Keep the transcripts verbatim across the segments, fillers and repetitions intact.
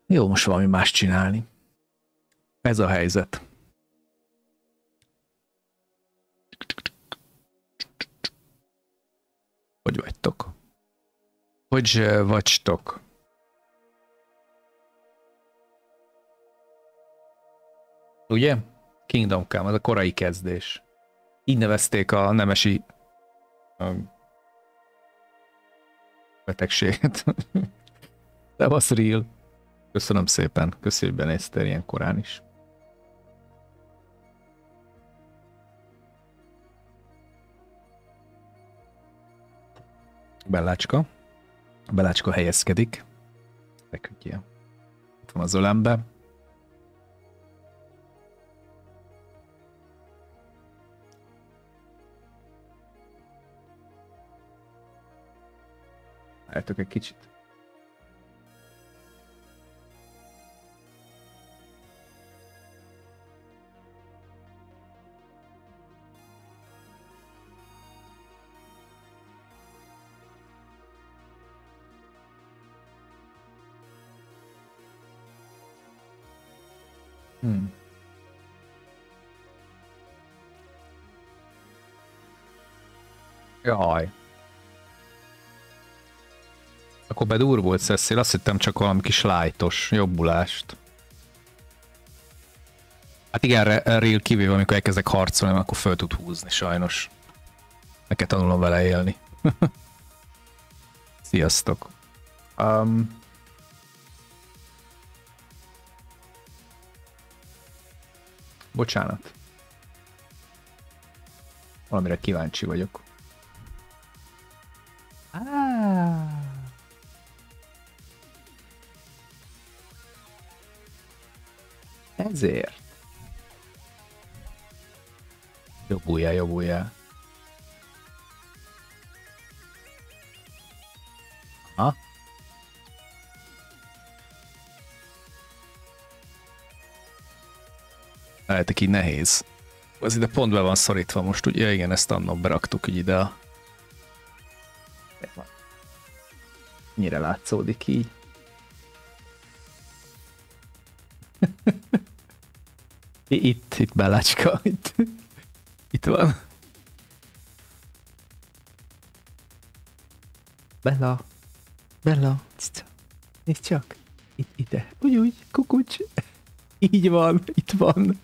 Jó, most valami más csinálni. Ez a helyzet. Hogy vagytok? Hogy vagytok? Ugye? Kingdom Come, az a korai kezdés. Így nevezték a nemesi a betegséget. De was real. Köszönöm szépen. Köszönjük, hogy benéztél ilyen korán is. Bellácska. Bellácska helyezkedik. Feküdjél. Itt van az ölembe. Álljatok egy kicsit. Hmm. Jaj. Akkor bedurvult Cecil, azt hittem csak valami kis lájtos jobbulást. Hát igen, real kivéve, amikor elkezdek harcolni, akkor föl tud húzni sajnos. Meg kell tanulnom vele élni. Sziasztok. Um, bocsánat. Valamire kíváncsi vagyok. Ah. Ezért. Jobbulja, jobbulja. Aha. Lehetek így nehéz. Az ide pont be van szorítva most, ugye? Igen, ezt annól beraktuk így ide a... Nyire látszódik így. Itt, itt Bellácska, itt, itt van. Bella, Bella, nézd csak, itt, ide, úgy, úgy, kukucs. Így van, itt van.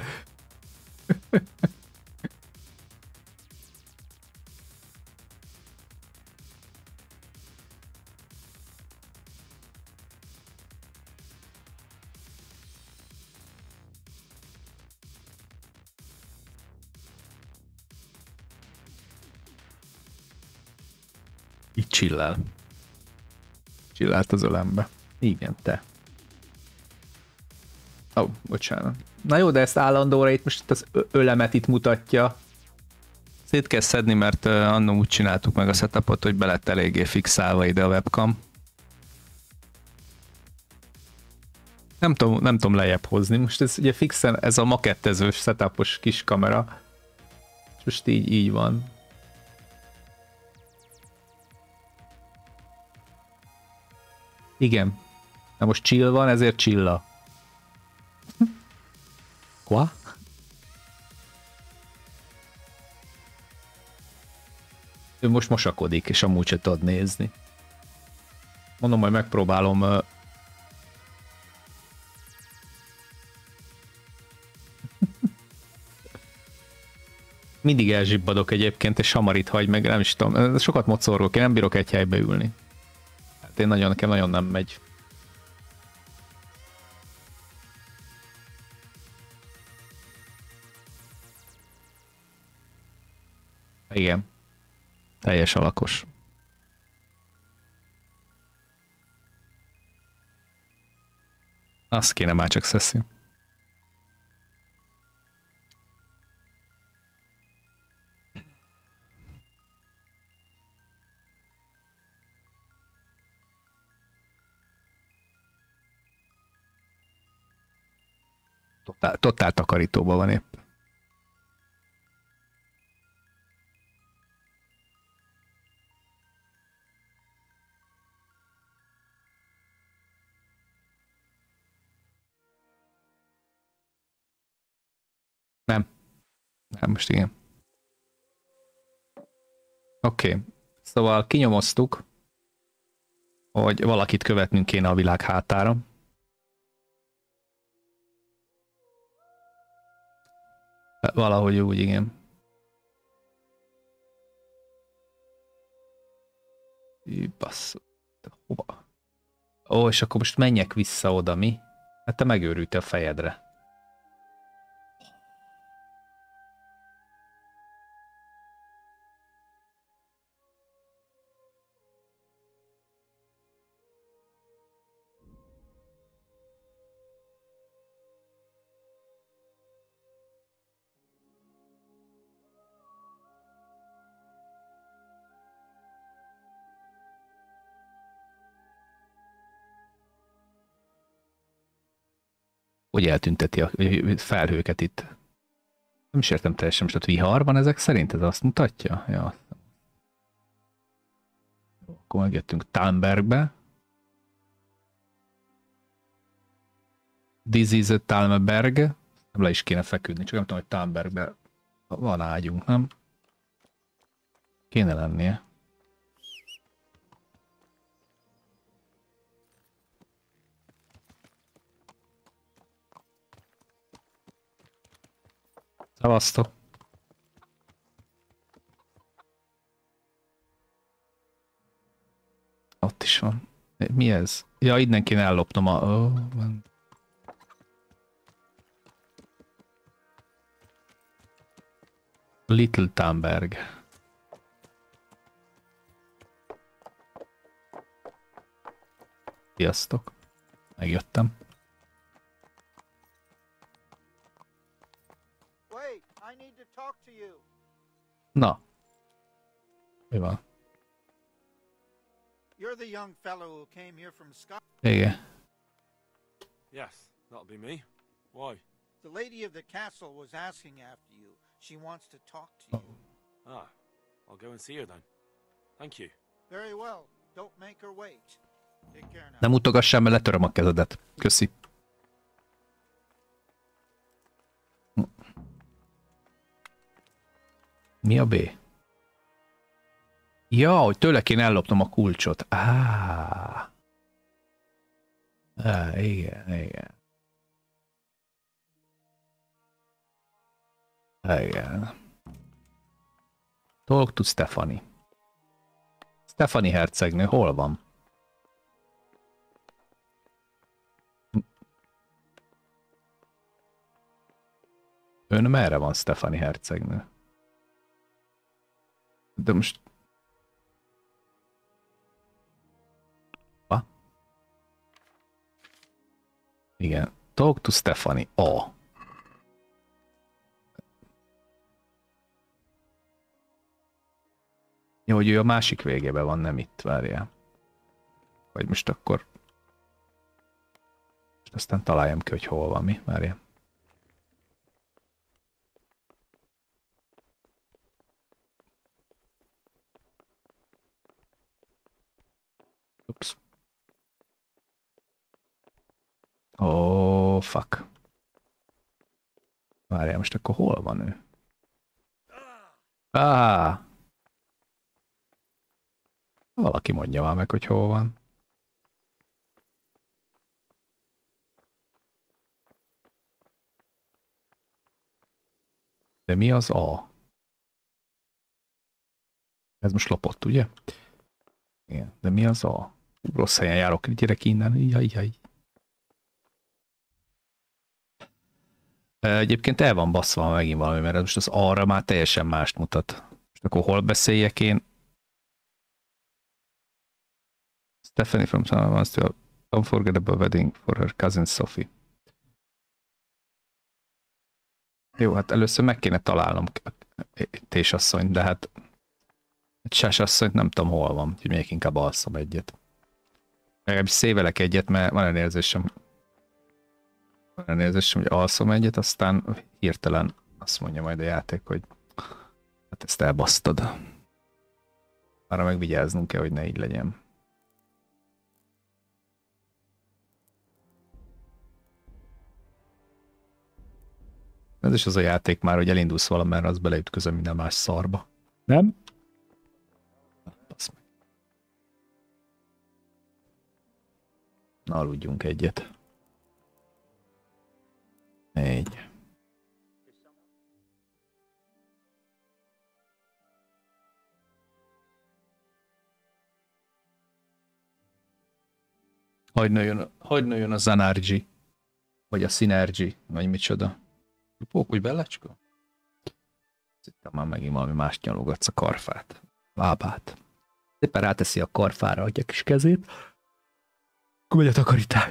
Így csillál. Csillált az ölembe. Igen, te. Ó, oh, bocsánat. Na jó, de ezt állandóra itt most itt az ölemet itt mutatja. Szét kell szedni, mert uh, annól úgy csináltuk meg a setupot, hogy be lett eléggé fixálva ide a webcam. Nem tudom, nem tudom lejjebb hozni. Most ez ugye fixen, ez a makettezős setupos kis kamera. És most így, így van. Igen. Na most chill van, ezért chilla. Qua? Ő most mosakodik, és amúgy se tudod nézni. Mondom, majd megpróbálom... Uh... Mindig elzsibbadok egyébként, és hamar itt hagy meg, nem is tudom. Sokat mocorgok, én nem bírok egy helybe ülni. Hát én nagyon, nekem nagyon nem megy. Igen. Teljes alakos. Azt kéne már csak Szeszi. Totál, totál takarítóban van épp. Nem, most igen. Oké. Okay. Szóval kinyomoztuk, hogy valakit követnünk kéne a világ hátára. Valahogy úgy, igen. Basszú. Hova? Ó, és akkor most menjek vissza oda, mi? Hát te megőrültél a fejedre. Hogy eltünteti a felhőket itt. Nem is értem teljesen, most ott vihar van ezek szerint? Ez azt mutatja? Ja. Jó, akkor megjöttünk Talmbergbe. This is a Talmberg. Nem le is kéne feküdni, csak nem tudom, hogy Talmbergbe van ágyunk, nem? Kéne lennie. Szevasztok! Ott is van. Mi ez? Ja, innen kéne ellopnom a... Oh, Little Tamberg. Sziasztok. Megjöttem. Na. Mi van? You're the young fellow who came here from Scotland. Igen. Yes, that'll be me. Why? The lady of the castle was asking after you. She wants to talk to you. Ah, I'll go and see her then. Thank you. Very well. Don't make her wait. Take care now. Nem mutogassál, mert letöröm a kezedet. Köszi. Mi a B? Ja, hogy tőle kéne ellopnom a kulcsot. Á. Á, igen, igen. Igen. Talk to Stephanie. Stephanie hercegnő, hol van? Ön merre van, Stephanie hercegnő? De most... Ha? Igen. Talk to Stephanie. A. Jó, hogy ő a másik végében van, nem itt, várjál. Vagy most akkor... Most aztán találjam ki, hogy hol van mi, várjál. Ups. Oh, fuck. Várjál, most akkor hol van ő? Ah! Valaki mondja már meg, hogy hol van. De mi az A? Ez most lopott, ugye? Igen, de mi az A? Rossz helyen járok, gyerek innen, jaj, jaj. Egyébként el van baszva megint valami, mert most az arra már teljesen mást mutat. Most akkor hol beszéljek én? Stephanie from Town wants to unforgettable wedding for her cousin Sophie. Jó, hát először meg kéne találnom tésasszonyt, de hát egy sásasszonyt nem tudom hol van, úgyhogy még inkább alszom egyet. Legalábbis szévelek egyet, mert van olyan érzésem, van olyan érzésem, hogy alszom egyet, aztán hirtelen azt mondja majd a játék, hogy hát ezt elbasztad. Arra meg vigyáznunk kell, hogy ne így legyen. Ez is az a játék már, hogy elindulsz valamerre, az beleütközöm minden más szarba. Nem? Basz meg. Na, aludjunk egyet. Egy. Hagy nőjön, hagy nőjön a Zanergy, vagy a Synergy, vagy micsoda. Pókuj bellecska? Itt már megint valami mást nyalogatsz, a karfát, lábát. Szépen ráteszi a karfára a kis kezét, akkor megy a takarítás.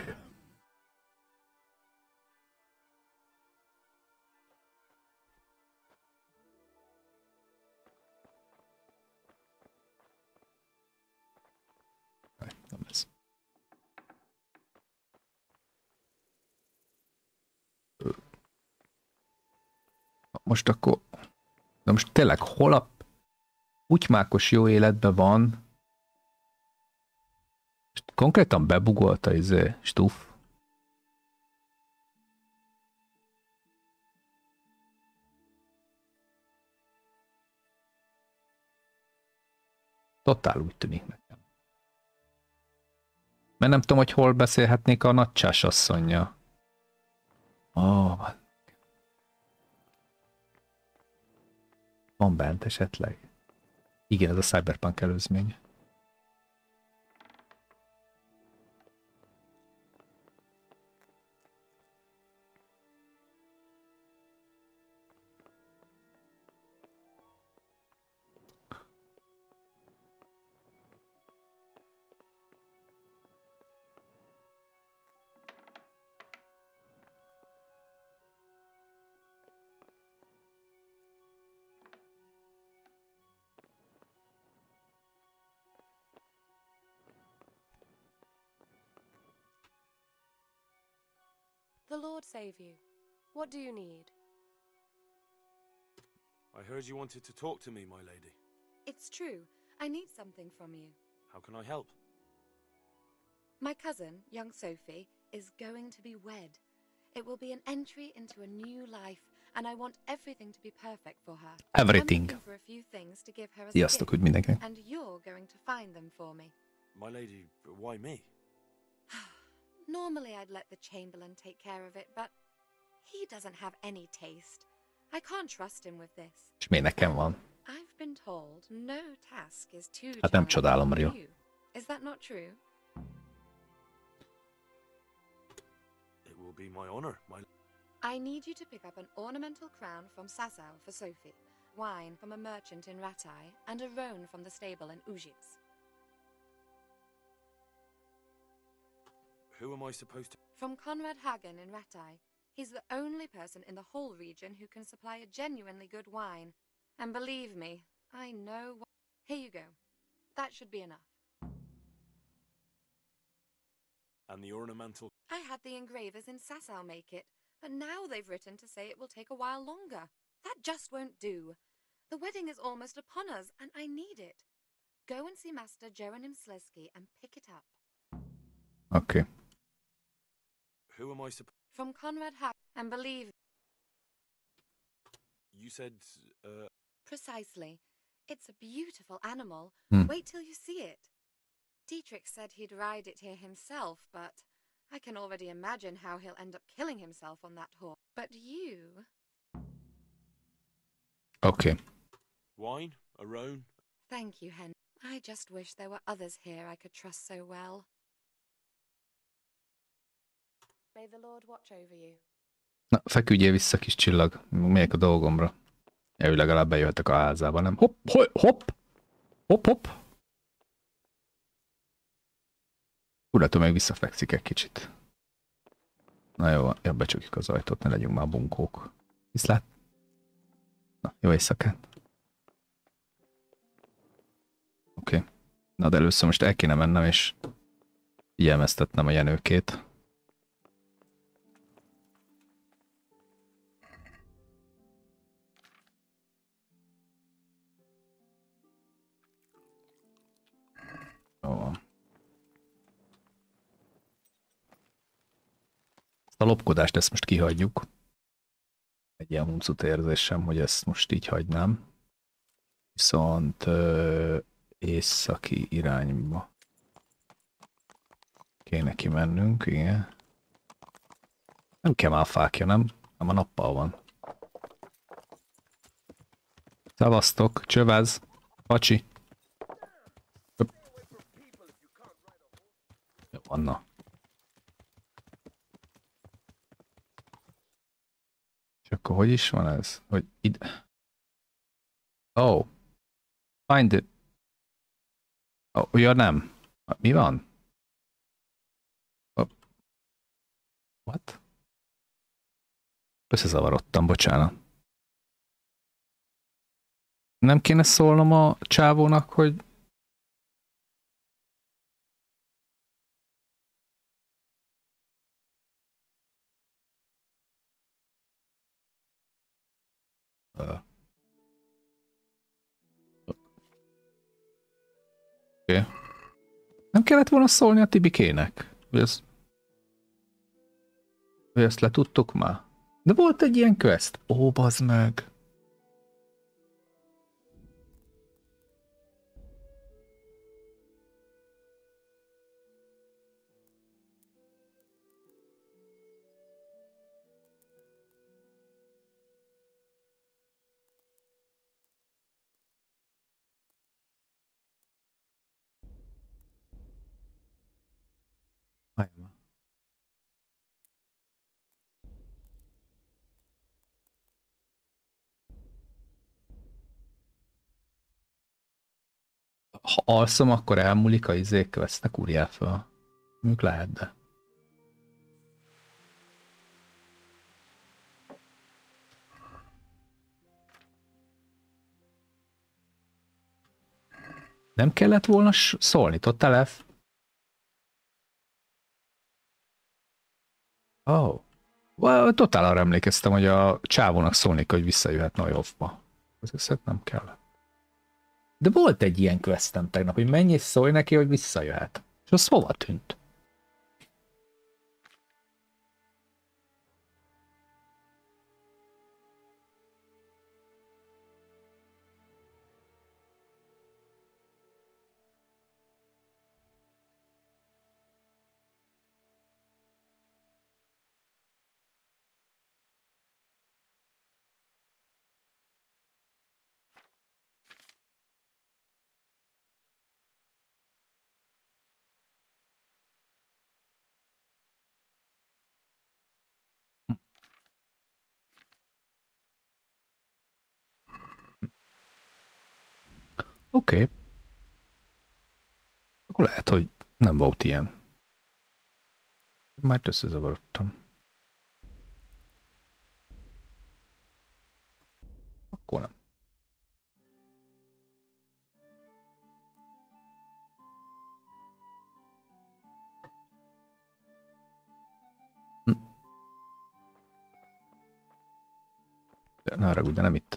Nem ez. Most akkor... De most tényleg hol a kutymákos jó életben van? Most konkrétan bebugolta izé Stuff. Totál úgy tűnik nekem. Mert nem tudom, hogy hol beszélhetnék a nagycsás asszonnyal. Oh, van bent esetleg? Igen, ez a Cyberpunk előzmény. The Lord save you. What do you need? I heard you wanted to talk to me, my lady. It's true. I need something from you. How can I help? My cousin, young Sophie, is going to be wed. It will be an entry into a new life, and I want everything to be perfect for her. Everything. I'm looking for a few things to give her as a Sziasztok, gift, úgy mindenkinek. and you're going to find them for me. My lady, why me? Normally I'd let the Chamberlain take care of it, but he doesn't have any taste. I can't trust him with this. És miért nekem van? I've been told no task is too Hát nem challenging csodálom, for Rio. you. Is that not true? It will be my honor, my... I need you to pick up an ornamental crown from Sasau for Sophie, wine from a merchant in Ratai, and a roan from the stable in Ujits. Who am I supposed to... From Conrad Hagen in Ratai. He's the only person in the whole region who can supply a genuinely good wine. And believe me, I know what... Here you go. That should be enough. And the ornamental... I had the engravers in Sasau make it, but now they've written to say it will take a while longer. That just won't do. The wedding is almost upon us, and I need it. Go and see Master Jeronim Slesky and pick it up. Oké. Okay. Who am I supposed... From Conrad Hagen, and believe... You said, uh... Precisely. It's a beautiful animal. Hmm. Wait till you see it. Dietrich said he'd ride it here himself, but I can already imagine how he'll end up killing himself on that horse. But you... Oké. Okay. Wine? A roan? Thank you, Hen. I just wish there were others here I could trust so well. May the Lord watch over you. Na, feküdjél vissza, kis csillag. Megyek a dolgomra. Ő legalább bejöhetek a házába, nem? Hopp, hopp, hopp! Hopp, hopp! Urató még visszafekszik egy kicsit. Na jó, jobb becsukjuk az ajtót, ne legyünk már bunkók. Viszlát! Na, jó éjszakát! Oké. Okay. Na, de először most el kéne mennem, és figyelmeztetnem a jenőkét. Jó. Ezt a lopkodást, ezt most kihagyjuk. egy ilyen huncut érzésem, hogy ezt most így hagynám. Viszont ö, északi irányba kéne kimennünk, igen. Nem kell már fákja, nem? Nem a nappal van. Szevasztok, csövez, pacsi. Öp. Jó, Anna. És akkor hogy is van ez? Hogy ide... Oh. Find it. Oh, ja nem. Mi van? Oh. What? Összezavarodtam, bocsánat. Nem kéne szólnom a csávónak, hogy... Uh. Oké. Okay. Nem kellett volna szólni a Tibikének? Hogy ezt... Hogy ezt letudtuk már? De volt egy ilyen quest. Ó, bazd meg. Ha alszom, akkor elmúlik a izék, vesznek úrjál fel. Mondjuk lehet, de... Nem kellett volna szólni, tudtál el? Oh. Well, totál arra emlékeztem, hogy a csávónak szólni, hogy visszajöhet Neuhoffba. Azért nem kellett. De volt egy ilyen questem tegnap, hogy menj és szólj neki, hogy visszajöhet. És az hova tűnt? Oké. Okay. Akkor lehet, hogy nem volt ilyen. Már összezavarodtam. Akkor nem. Hm. De ne haragudj, de nem itt.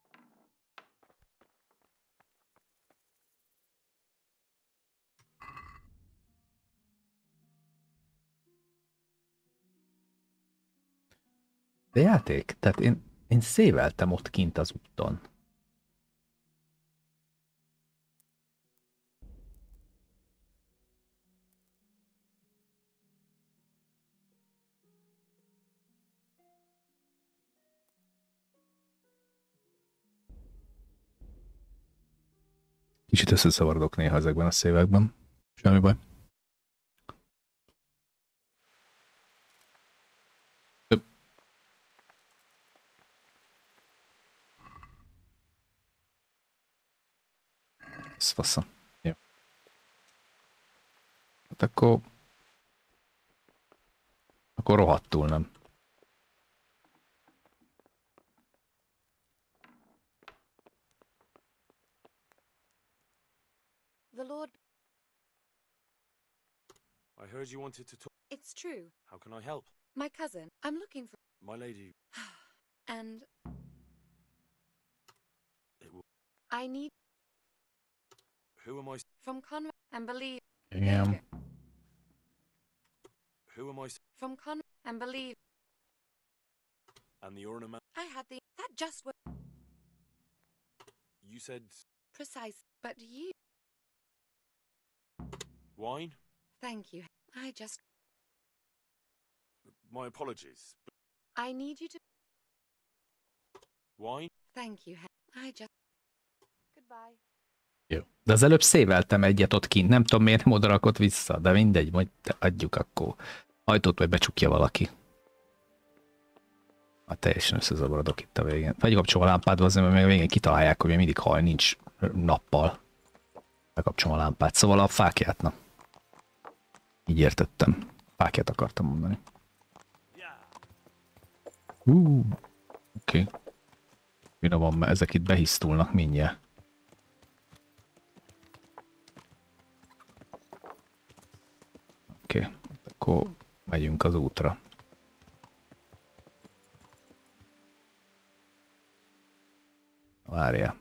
De játék? Tehát én, én széveltem ott kint az úton. Kicsit összeszavarodok néha ezekben a szévekben. Semmi baj. Ez fasza. Jó. Hát akkor... Akkor rohadtul nem. The Lord... I heard you wanted to talk. It's true. How can I help? My cousin. I'm looking for... My lady, And it will... I need... Who am I... From Conrad... And believe... Igen. Who am I... From Conrad... And believe... And the ornament... I had the... That just won't... You said Precise. But you... wine? Thank you. I just... My apologies. I need you to... Wine? Thank you. I just... Goodbye. Jó. De az előbb széveltem egyet ott kint, nem tudom miért nem oda rakott vissza, de mindegy, majd adjuk akkor. Ajtót majd becsukja valaki. Hát teljesen összezavarodok itt a végén. Fegykapcsolom a lámpát, azért, mert még a végén kitalálják, hogy még mindig haj nincs nappal. Bekapcsolom a lámpát, szóval a fákját, na. Így értettem. Fákját akartam mondani. Uh, oké. Okay. Finoman, mert ezek itt behisztulnak mindjárt. Oké, okay. Akkor megyünk az útra. Várjál.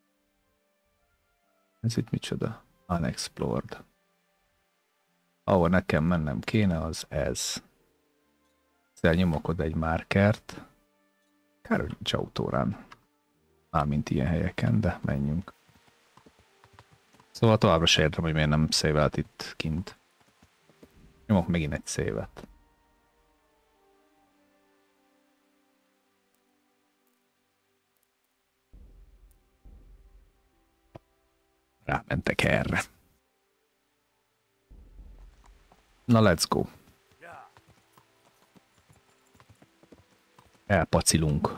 Ez itt micsoda? Unexplored. Ahol nekem mennem kéne, az ez. Ezzel nyomok oda egy márkert. Kár, hogy nincs autórán. Mármint ilyen helyeken, de menjünk. Szóval továbbra se értem, hogy miért nem szévelt itt kint. Nyomok megint egy szévet. Rámentek erre. Na, let's go. Elpacilunk.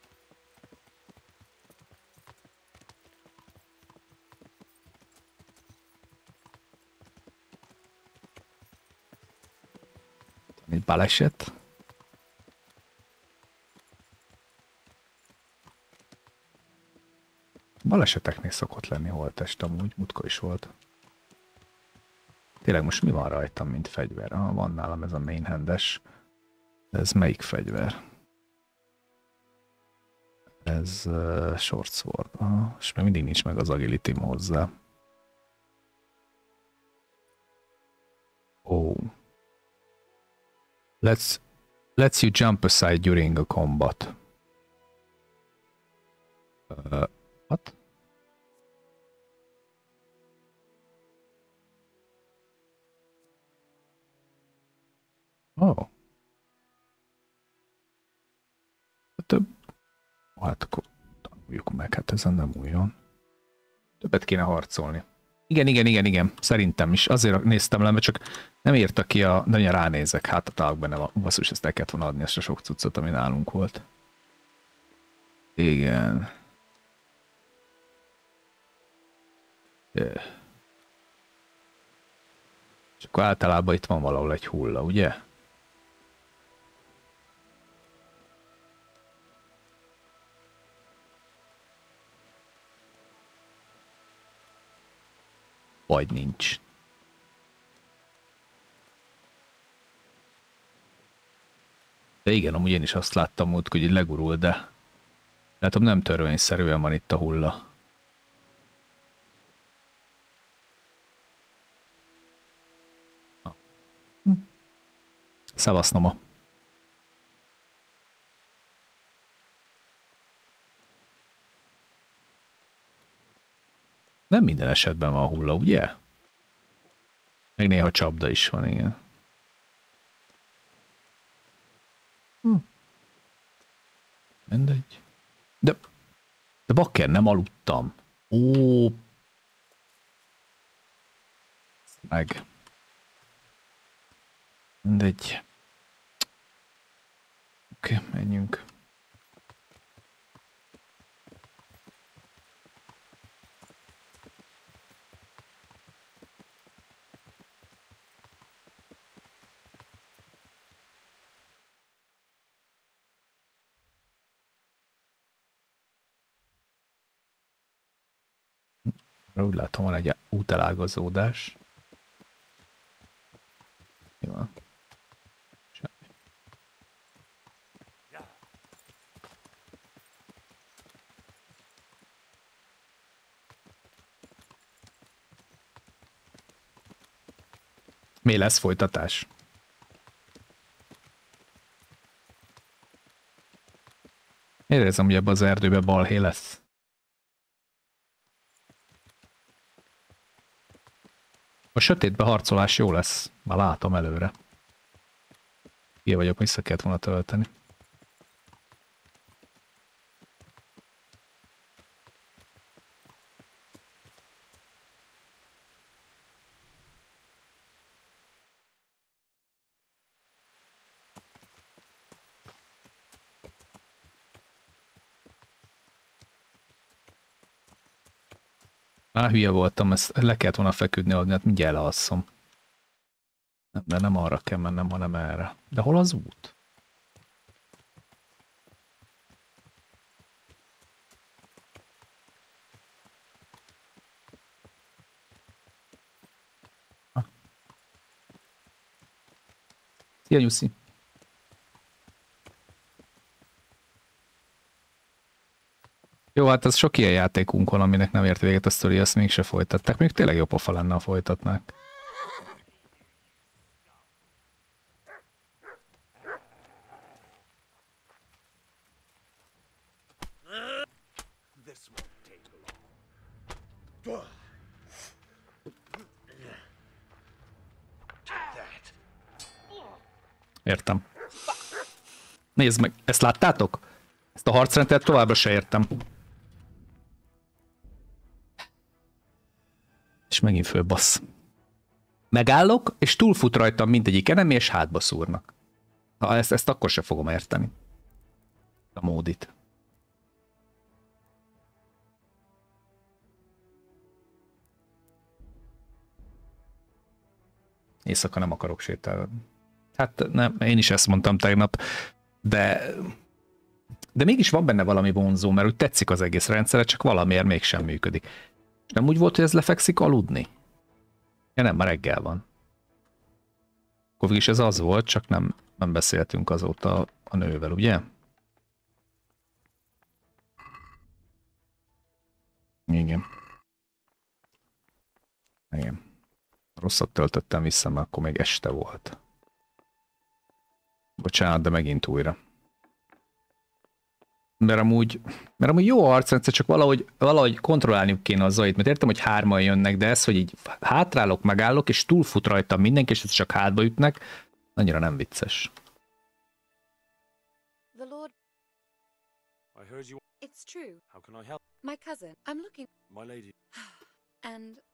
Egy baleset. Baleseteknél szokott lenni holttest, amúgy múltkor is volt. Tényleg most mi van rajtam, mint fegyver? Ah, van nálam ez a mainhandes. De ez melyik fegyver? Ez uh, short sword. Ah, és még mindig nincs meg az agility hozzá. Oh. Let's lets you jump aside during a combat. Uh, what? Oh. Több. Hát akkor tanuljuk meg, hát ezen nem újon. Többet kéne harcolni. Igen, igen, igen, igen. Szerintem is. Azért néztem le, mert csak nem írta ki a... De ránézek, hát a találok benne van. Basszus, ezt el kellett volna adni, ezt a sok cuccot, ami nálunk volt. Igen. Yeah. És akkor általában itt van valahol egy hulla, ugye? Vagy nincs. De igen, amúgy én is azt láttam múlt, hogy így legurul, de látom, nem törvényszerűen van itt a hulla. Szevasz, Noma. Nem minden esetben van hulla, ugye? Meg néha csapda is van, igen. Hm. Mindegy. De, de bakker, nem aludtam. Ó. Meg. Mindegy. Oké, okay, menjünk. Úgy látom, van egy útelágazódás. Mi van? Semmi. Mi lesz folytatás? Érzem, hogy ebben az erdőben balhé lesz. A sötétbe harcolás jó lesz. Már látom előre. Ilyen vagyok, vissza kellett volna tölteni. Már hülye voltam, ezt le kellett volna feküdni, hogy hát mindjárt elalszom. Nem, de nem arra kell mennem, hanem erre. De hol az út? Ha. Szia, Nyuszi! Jó, hát ez sok ilyen játékunk van, aminek nem ért véget a sztori, azt mégse folytatták. Még tényleg jó pofa lenne, ha folytatnák. Értem. Nézd meg, ezt láttátok? Ezt a harcrendszert továbbra se értem. És megint fölbassz. Megállok, és túlfut rajtam mindegyik enemi, és hátba szúrnak. Ha ezt, ezt akkor se fogom érteni. A módit. Éjszaka nem akarok sétálni. Hát nem, én is ezt mondtam tegnap, de... De mégis van benne valami vonzó, mert úgy tetszik az egész rendszere, csak valamiért mégsem működik. És nem úgy volt, hogy ez lefekszik aludni? Ja nem, már reggel van. Akkor is ez az volt, csak nem, nem beszéltünk azóta a nővel, ugye? Igen. Igen. Rosszat töltöttem vissza, mert akkor még este volt. Bocsánat, de megint újra. Mert amúgy, mert amúgy jó a harcrendszer, csak valahogy, valahogy kontrollálniuk kéne a zajt, mert értem, hogy hárman jönnek, de ez, hogy így hátrálok, megállok, és túlfut rajtam mindenki, és ez csak hátba ütnek, annyira nem vicces. The Lord... I heard you. It's true. How can I help? My cousin. I'm looking... My lady. And...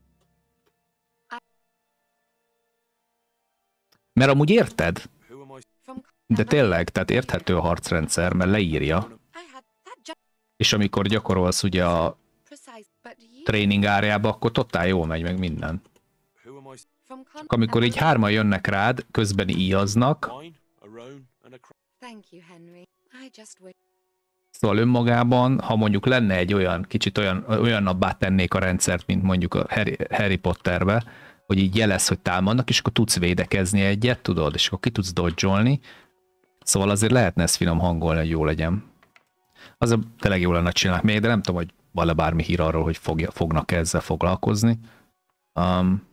Mert amúgy érted? Who am I? From... De tényleg, tehát érthető a harcrendszer, mert leírja. I had that just És amikor gyakorolsz ugye a precise, but you... tréning áriába, akkor totál jól megy meg minden. Who am I? From con... Csak amikor így hárman jönnek rád, közben íjaznak, Wine, a roan, and a cra- Thank you, Henry. I just wish... szóval önmagában, ha mondjuk lenne egy olyan, kicsit olyan, olyannabbá tennék a rendszert, mint mondjuk a Harry, Harry Potterbe, hogy így jelez, hogy támadnak, és akkor tudsz védekezni egyet, tudod, és akkor ki tudsz dodge-olni. Szóval azért lehetne ezt finom hangolni, hogy jó legyen. Az a tényleg jó lenne csinálni még, de nem tudom, hogy van-e bármi hír arról, hogy fogja, fognak ezzel foglalkozni. Um,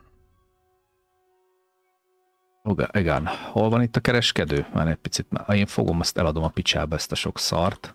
igen, hol van itt a kereskedő? Már egy picit, már én fogom, azt eladom a picsába ezt a sok szart.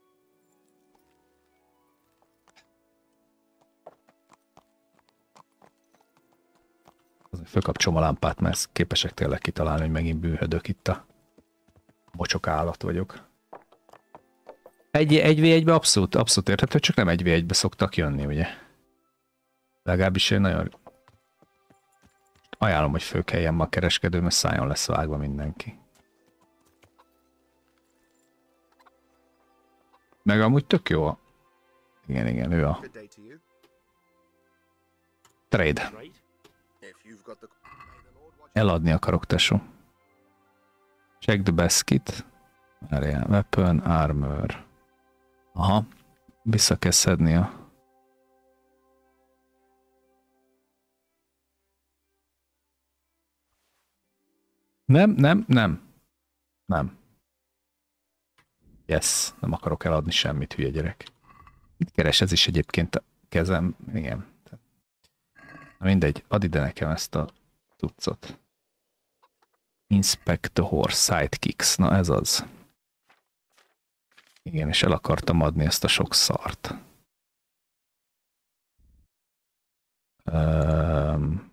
Fölkapcsolom a lámpát, mert képesek tényleg kitalálni, hogy megint bűnhödök itt a bocsok állat vagyok. Egy, egy vé egybe abszolút, abszolút érthető, csak nem egy vé egybe szoktak jönni, ugye? Legalábbis én nagyon ajánlom, hogy fölkeljen ma a kereskedő, mert szájon lesz vágva mindenki. Meg amúgy tök jó. Igen, igen, ő a trade. Eladni akarok, tesó. Check the basket. Weapon, armor. Aha. Vissza kell szednia. Nem, nem, nem. Nem. Yes, nem akarok eladni semmit, hülye gyerek. Mit keres ez is egyébként a kezem? Igen. Na mindegy, add ide nekem ezt a cuccot. Inspect the horse, sidekicks. Na ez az. Igen, és el akartam adni ezt a sok szart. Um,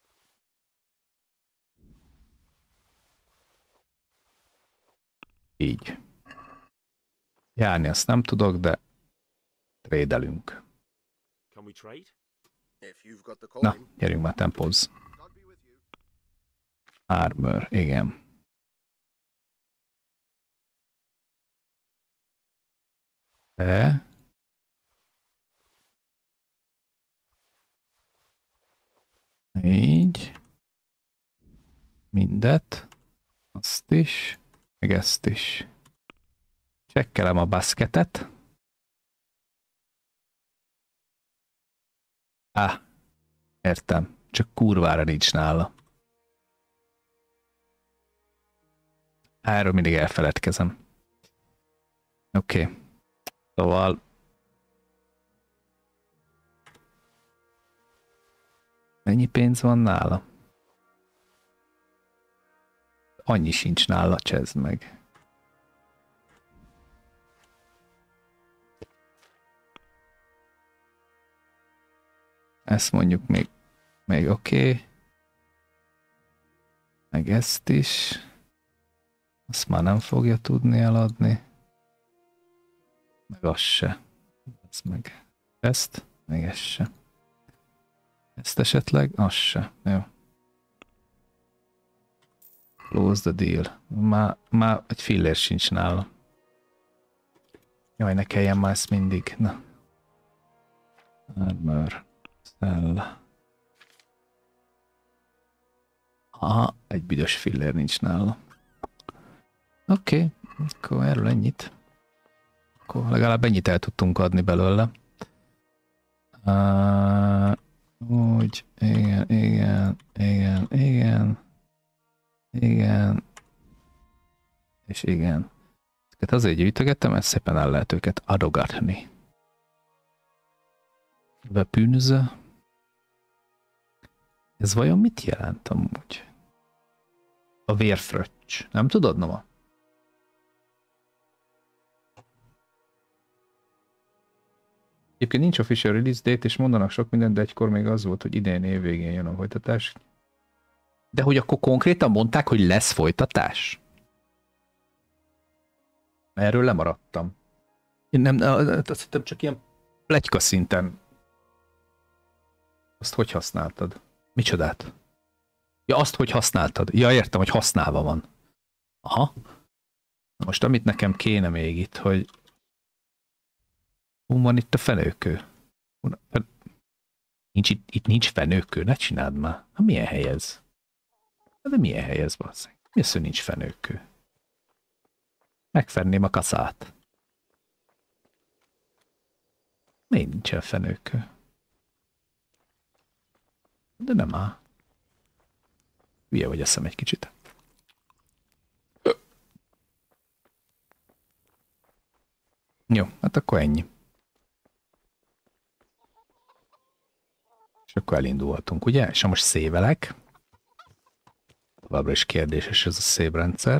így. Járni azt nem tudok, de trédelünk. Can we trade? If you've got the Na, coin, gyerünk már, tempózz. God be with you. Armor, igen. De... Így. Mindet. Azt is. Meg ezt is. Csekkelem a basketet. Á, értem. Csak kurvára nincs nála. Erről mindig elfeledkezem. Oké. Okay. Szóval... Mennyi pénz van nála? Annyi sincs nála, csezd meg. Ezt mondjuk még, még oké. Okay. Meg ezt is. Azt már nem fogja tudni eladni. Meg azt se. Ezt meg. Ezt, meg ezt se. Ezt esetleg, az se. Jó. Close the deal. Már, már egy fillér sincs nála. Jaj, ne kelljen már ezt mindig. Na. Armor. Sell. Aha, egy büdös fillér nincs nála. Oké, okay, akkor erről ennyit. Akkor legalább ennyit el tudtunk adni belőle. Uh, úgy, igen, igen, igen, igen, igen, és igen. Ezeket azért gyűjtögettem, mert szépen el lehet őket adogatni. Weapons. Ez vajon mit jelent amúgy? A vérfröccs. Nem tudod, Nova? Egyébként nincs official release date, és mondanak sok mindent, de egykor még az volt, hogy idén évvégén jön a folytatás. De hogy akkor konkrétan mondták, hogy lesz folytatás? Erről lemaradtam. Én nem, azt hittem csak ilyen pletyka szinten. Azt hogy használtad? Micsodát? Ja, azt, hogy használtad. Ja, értem, hogy használva van. Aha. Most amit nekem kéne még itt, hogy hol van itt a fenőkő? Nincs, itt, itt nincs fenőkő, ne csináld már. Hát milyen hely ez? De milyen hely ez, basszeg? Mi az, hogy nincs fenőkő? Megfenném a kaszát. Miért nincsen fenőkő? De nem áll. Hülye vagy, eszem egy kicsit. Jó, hát akkor ennyi. És akkor elindulhatunk, ugye? És ha most szévelek. Továbbra is kérdéses ez a szép rendszer.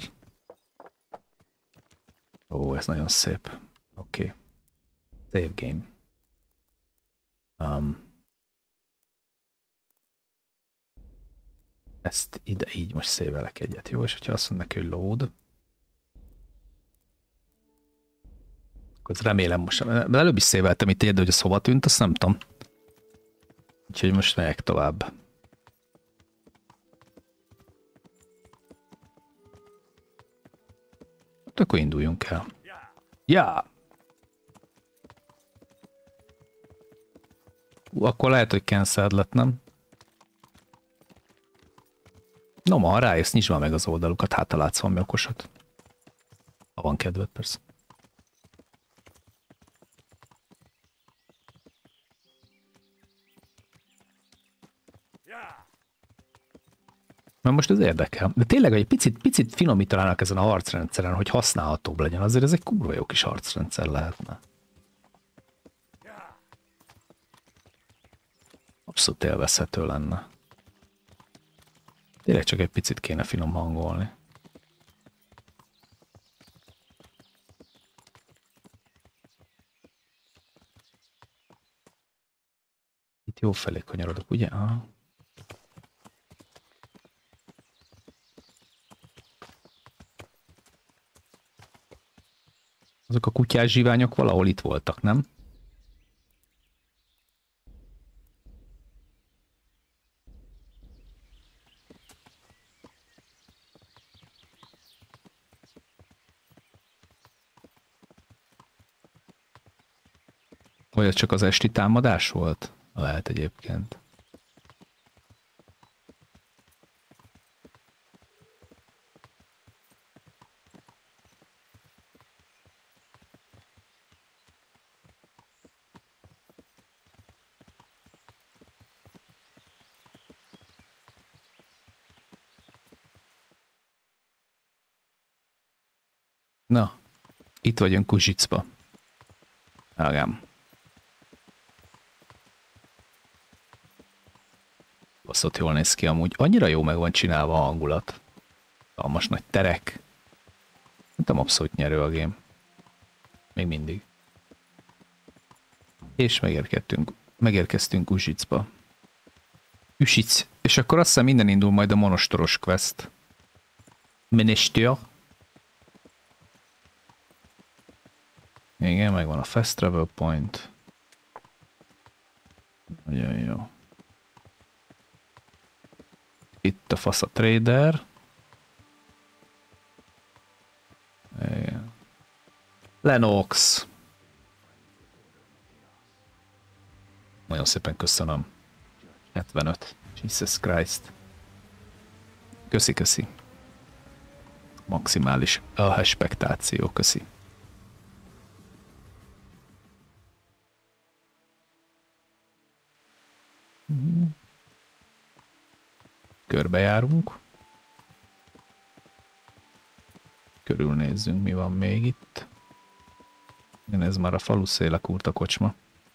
Ó, ez nagyon szép. Oké. Okay. Save game. Um, ezt ide így most szévelek egyet, jó? És hogyha azt mondnak, hogy load, akkor remélem most, mert előbb is széveltem itt egyet, de hogy az hova tűnt, azt nem tudom. Úgyhogy most megyek tovább. Hát akkor induljunk el. Ja! Ú, akkor lehet, hogy cancelled lett, nem? No, ma, ha rájössz, nyisd már meg az oldalukat, hát ha látsz valami okosat. Ha van kedved, persze. Mert most ez érdekel. De tényleg, hogy egy picit, picit finomítanának ezen a harcrendszeren, hogy használhatóbb legyen. Azért ez egy kurva jó kis harcrendszer lehetne. Abszolút élvezhető lenne. Tényleg csak egy picit kéne finom hangolni. Itt jó felé kanyarodok, ugye? Aha. Azok a kutyás zsiványok valahol itt voltak, nem? Vagy ez csak az esti támadás volt? Lehet egyébként. Na, itt vagyunk Kuzsicba. Ágám. Baszott jól néz ki amúgy. Annyira jó meg van csinálva a hangulat. Almas nagy terek. Nem abszolút nyerő a game. Még mindig. És megérkeztünk. Megérkeztünk Uzsicba. Usic. És akkor azt hiszem minden indul majd a monostoros quest. Menestől. Igen, megvan a fast travel point. Nagyon jó. Itt a fasz a trader. Igen. Lennox. Nagyon szépen köszönöm. hetvenöt. Jesus Christ. Köszi, köszi. Maximális elhespektáció, köszi. Körbejárunk. Körülnézzünk, mi van még itt. Igen, ez már a falu széle kurta kocsma.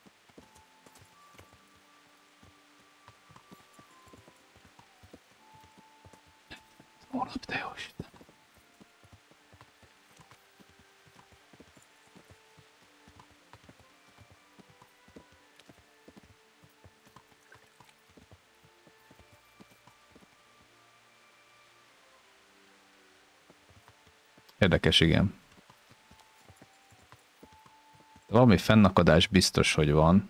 Holnap, te jó Isten. Érdekes, igen. Valami fennakadás biztos, hogy van.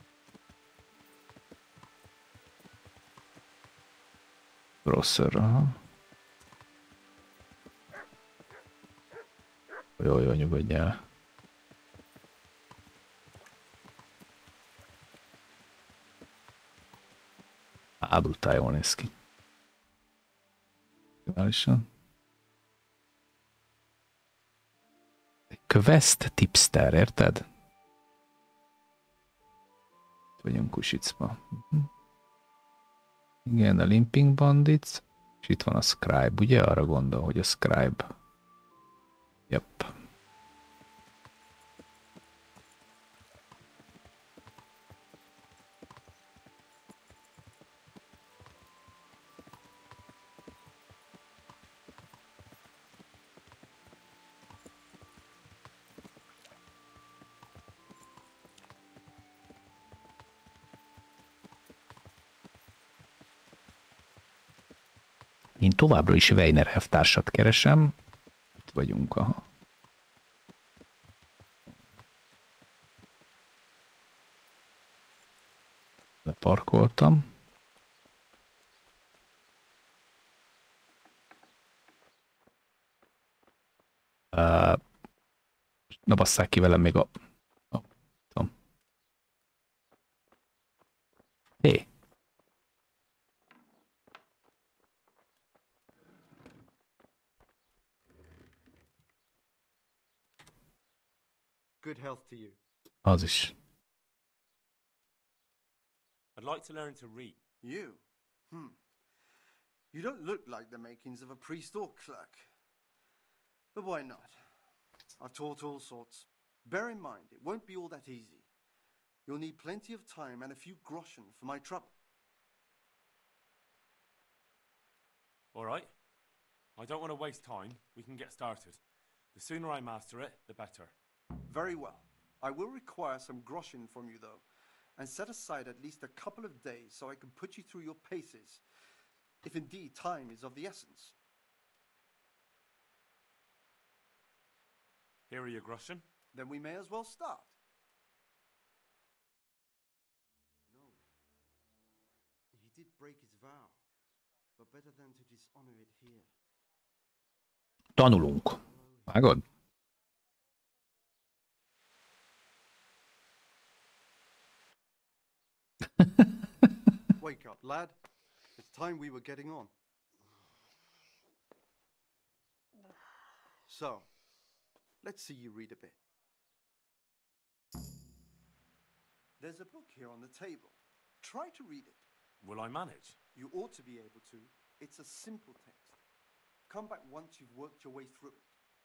Rosszor, aha. Jó, jó, nyugodj el. Á, brutál jól néz ki. Kíváncsian. Quest tipster, érted? Itt vagyunk Kusicba. Uh-huh. Igen, a Limping Bandits. És itt van a Scribe, ugye? Arra gondol, hogy a Scribe. Yep. Én továbbra is Weiner elvtársat keresem. Itt vagyunk, aha. Leparkoltam. Uh, na basszák ki velem még a... Oh, tudom. Hé! Good health to you. Az is. I'd like to learn to read. You? Hmm. You don't look like the makings of a priest or clerk. But why not? I've taught all sorts. Bear in mind, it won't be all that easy. You'll need plenty of time and a few groschen for my trouble. All right. I don't want to waste time. We can get started. The sooner I master it, the better. Very well. I will require some groschen from you, though. and set aside at least a couple of days so I can put you through your paces, if indeed time is of the essence. Here you, Grushin. Then we may as well start. No. He did break his vow, but better than to dishonor it here. Tanulunk. Vágod? Wake up, lad. It's time we were getting on. So, let's see you read a bit. There's a book here on the table. Try to read it. Will I manage? You ought to be able to. It's a simple text. Come back once you've worked your way through it.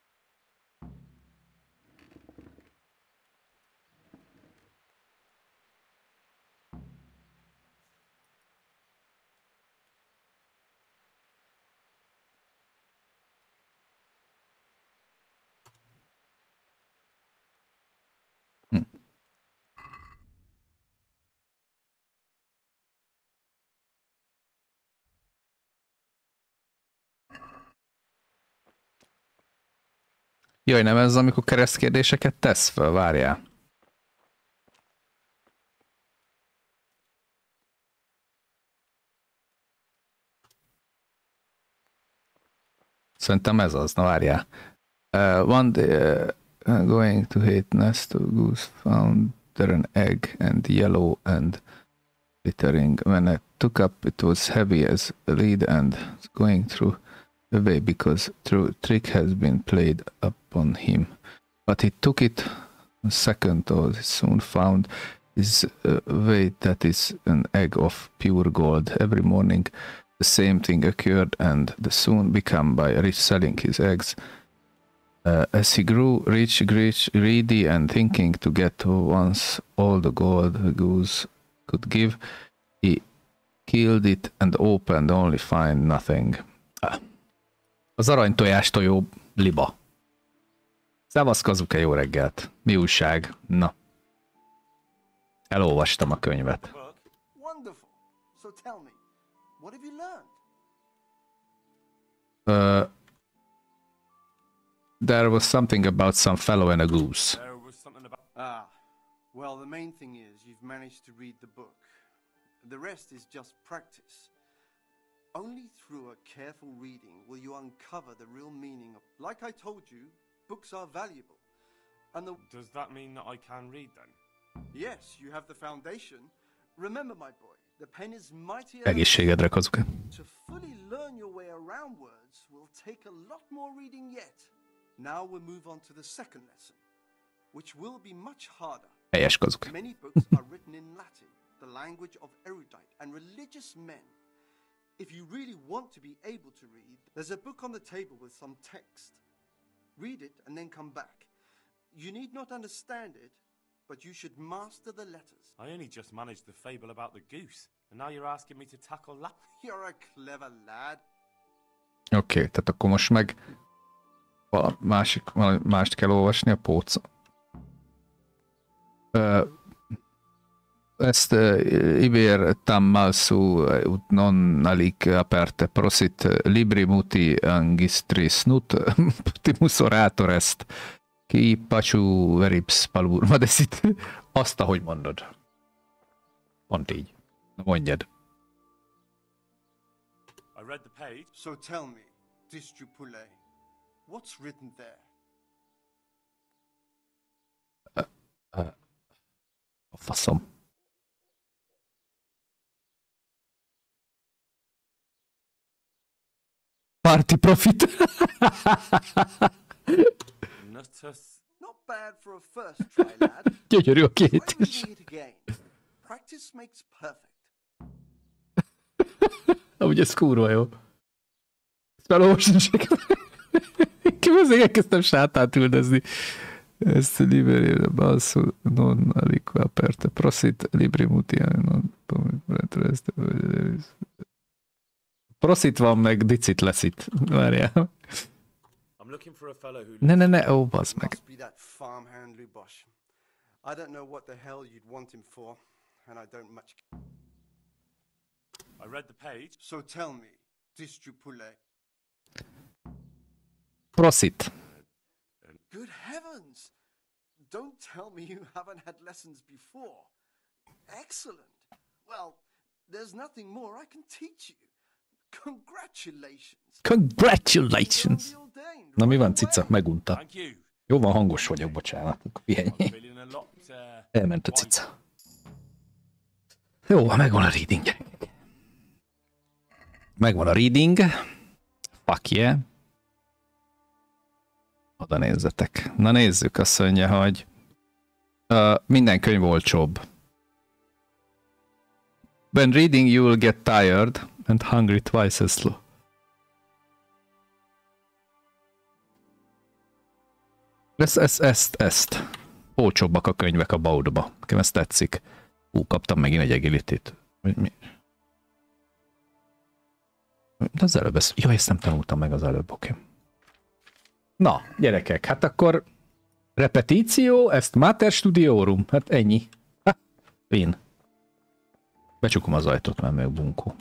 Jaj, nem ez, amikor keresztkérdéseket tesz fel, várjál. Szerintem ez az, na várjál. Uh, one day uh, going to hate nest of goose found there an egg and yellow and glittering. When I took up it was heavy as a lead and going through away because true trick has been played upon him. But he took it a second or soon found his uh, weight that is an egg of pure gold. Every morning the same thing occurred and the soon become by reselling his eggs. Uh, as he grew rich, rich, greedy and thinking to get once all the gold the goose could give, he killed it and opened only find nothing. Ah. Az aranytojás tojó liba. Szevasz Kazuke, jó reggelt. Mi újság? Na. Elolvastam a könyvet. Wonderful. So tell me, what have you learned? Uh, there was something about some fellow and a goose. There was something about... Ah, well, the main thing is you've managed to read the book. The rest is just practice. Only through a careful reading will you uncover the real meaning of... Like I told you, books are valuable. And the... Does that mean that I can read then? Yes, you have the foundation. Remember, my boy, the pen is mightier... Egészségedre, Kazuke. To fully learn your way around words will take a lot more reading yet. Now we'll move on to the second lesson, which will be much harder. Helyes, Kazuke. Many books are written in Latin, the language of erudite and religious men. If you really want to be able to read, there's a book on the table with some text. Read it and then come back. You need not understand it, but you should master the letters. I only just managed the fable about the goose, and now you're asking me to tackle that? You're a clever lad. Oké, okay, tehát akkor most meg valami másik, valami mást kell olvasni a póca. Uh, Est uh, iber tam malsu ut non alic aperte prosit libri muti angistris nut putimus orator est qui pacu verips palur. Ma desit azt, ahogy mondod. Pont így. Na mondjad. I read the page. So tell me, Distrupule, what's written there? Uh, uh, a faszom. Party profit. Nutus. Not bad for a first try, lad. Gyönyörű a Try kiejtés. reading it again. Practice makes perfect. Amúgy ez kurva jó. Ezt felolvasni se kell. Kívülzően elkezdtem sátát üldözni. Ezt liberére balszó non aliqua aperte prosit libri muti non prosit van meg dicit lesz itt. Várjál. I'm looking for a fellow who... Ne, ne, ne, ó, bazd meg. Must be that farmhand Lubosh. I don't know what the hell you'd want him for, and I don't much. I read the page. So tell me, Distru Poulet. Prosit. Good heavens! Don't tell me you haven't had lessons before. Excellent. Well, there's nothing more I can teach you. Congratulations. Congratulations. Na mi van, cica? Megunta. Thank you. Jó van, hangos vagyok, bocsánat. Pihenj. I'm feeling a lot, uh, Elment a cica. Jó, megvan a reading, gyerekek. Megvan a reading. Fuck yeah. Oda nézzetek. Na nézzük, azt mondja, hogy uh, minden könyv olcsóbb. When reading you will get tired and hungry twice as slow. Ezt, ezt, ezt, ezt. Olcsóbbak a könyvek a Baudba. Nekem ezt tetszik. Ú, kaptam megint egy agility-t. Mi? De az előbb ezt... Jó, ezt nem tanultam meg az előbb, oké. Okay. Na, gyerekek, hát akkor repetíció, ezt Mater Studiorum, hát ennyi. Ha, én. Becsukom az ajtót, mert nem vagyok bunkó.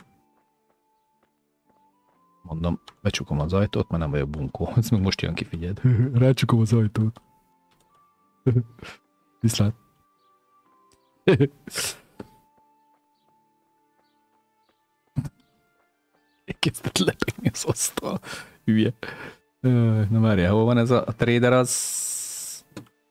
Mondom, becsukom az ajtót, mert nem vagyok bunkó. Ez még most jön ki, figyeld. Rácsukom az ajtót. Viszlát. Kezdett lepegni az asztal. Hülye. Na várjál, hol van ez a, a trader, az...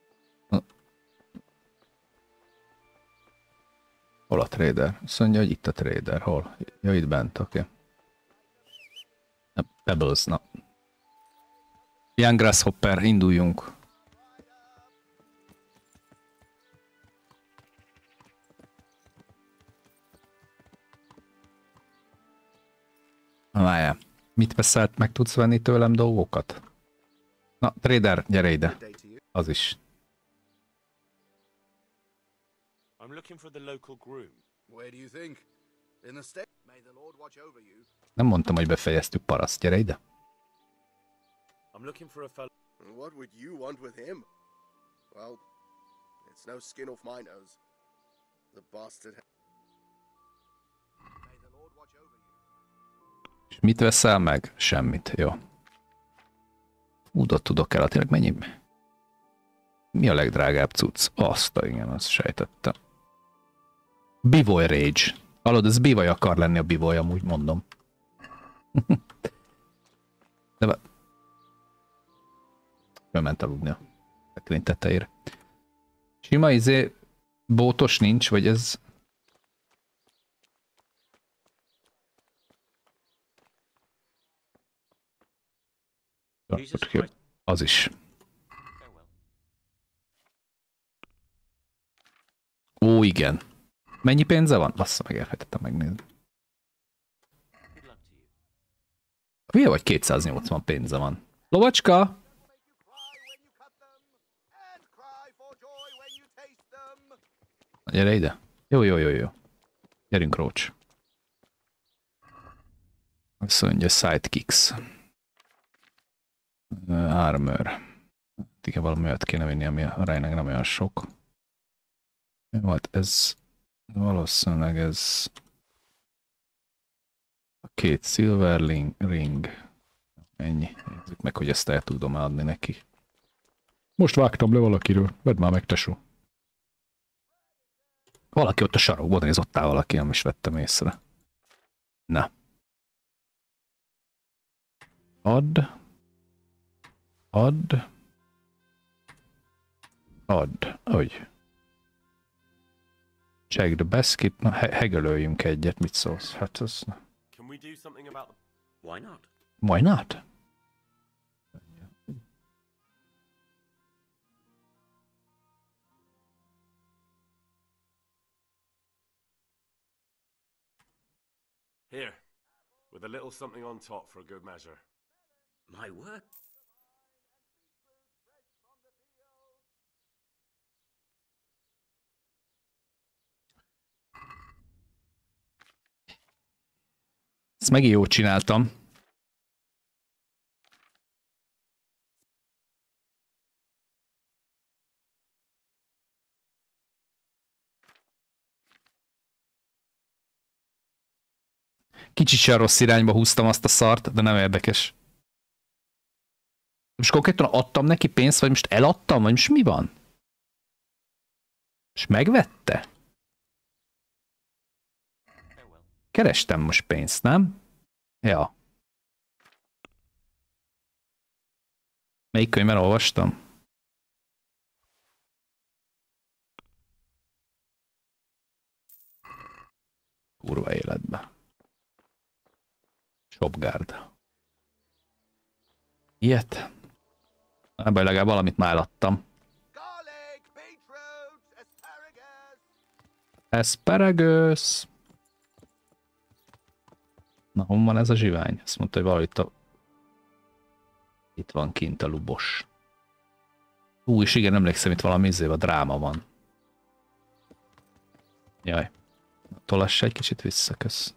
Hol a trader? Azt mondja, hogy itt a trader. Hol? Ja, itt bent, oké. Okay. Pebbles, na. Young Grasshopper, induljunk. Na várjál. Mit veszel, meg tudsz venni tőlem dolgokat? Na, trader, gyere ide. Az is. I'm looking for the local groom. Where do you think? In the state. May the Lord watch over you. Nem mondtam, hogy befejeztük, paraszt. Gyere ide. I'm looking for a fellow. What would you want with him? Well, it's no skin off my nose. The bastard. May the Lord watch over you. És mit veszel meg? Semmit. Jó. Udot tudok el, tényleg mennyi? Mi a legdrágább cucc? Azt, igen, azt sejtettem. Bivoy Rage. Hallod, ez bivoly akar lenni a bivoly, amúgy mondom. De bement aludni a szekrény tetejére. Sima izé bótos nincs, vagy ez... Az is. Ó, igen. Mennyi pénze van? Bassza, meg elfejtettem megnézni. Hülye vagy, kétszáznyolcvan pénze van. Lovacska! Gyere ide. Jó, jó, jó, jó. Gyerünk, Roach. Azt mondja, sidekicks. Armor. Igen, valami olyat kéne vinni, ami aránylag nem olyan sok. Mi volt ez? Valószínűleg ez... A két silver ring. Ennyi. Nézzük meg, hogy ezt el tudom adni neki. Most vágtam le valakiről. Vedd már meg, tesó. Valaki ott a sarokban néz, ott áll valaki, nem is vettem észre. Na. Add. Add. Add. Hogy? Check the basket. Na, he hegelőjünk egyet, mit szólsz? Hát az... Can we do something about the... Why not? Why not? Here, with a little something on top for a good measure. My work? Ezt megint jót csináltam. Kicsit sem rossz irányba húztam azt a szart, de nem érdekes. Most konkrétan adtam neki pénzt, vagy most eladtam, vagy most mi van? És megvette? Kerestem most pénzt, nem? Ja. Melyik könyvben olvastam? Kurva életbe. Shopguard. Ilyet? Ebből legalább valamit már eladtam. Garlic, beetroots, asparagus. Asparagus. Na, hol van ez a zsivány? Azt mondta, hogy valahogy a... Itt van kint a lubos. Ú, és igen, emlékszem, itt valami izé, a dráma van. Jaj. Tolass egy kicsit vissza, kösz.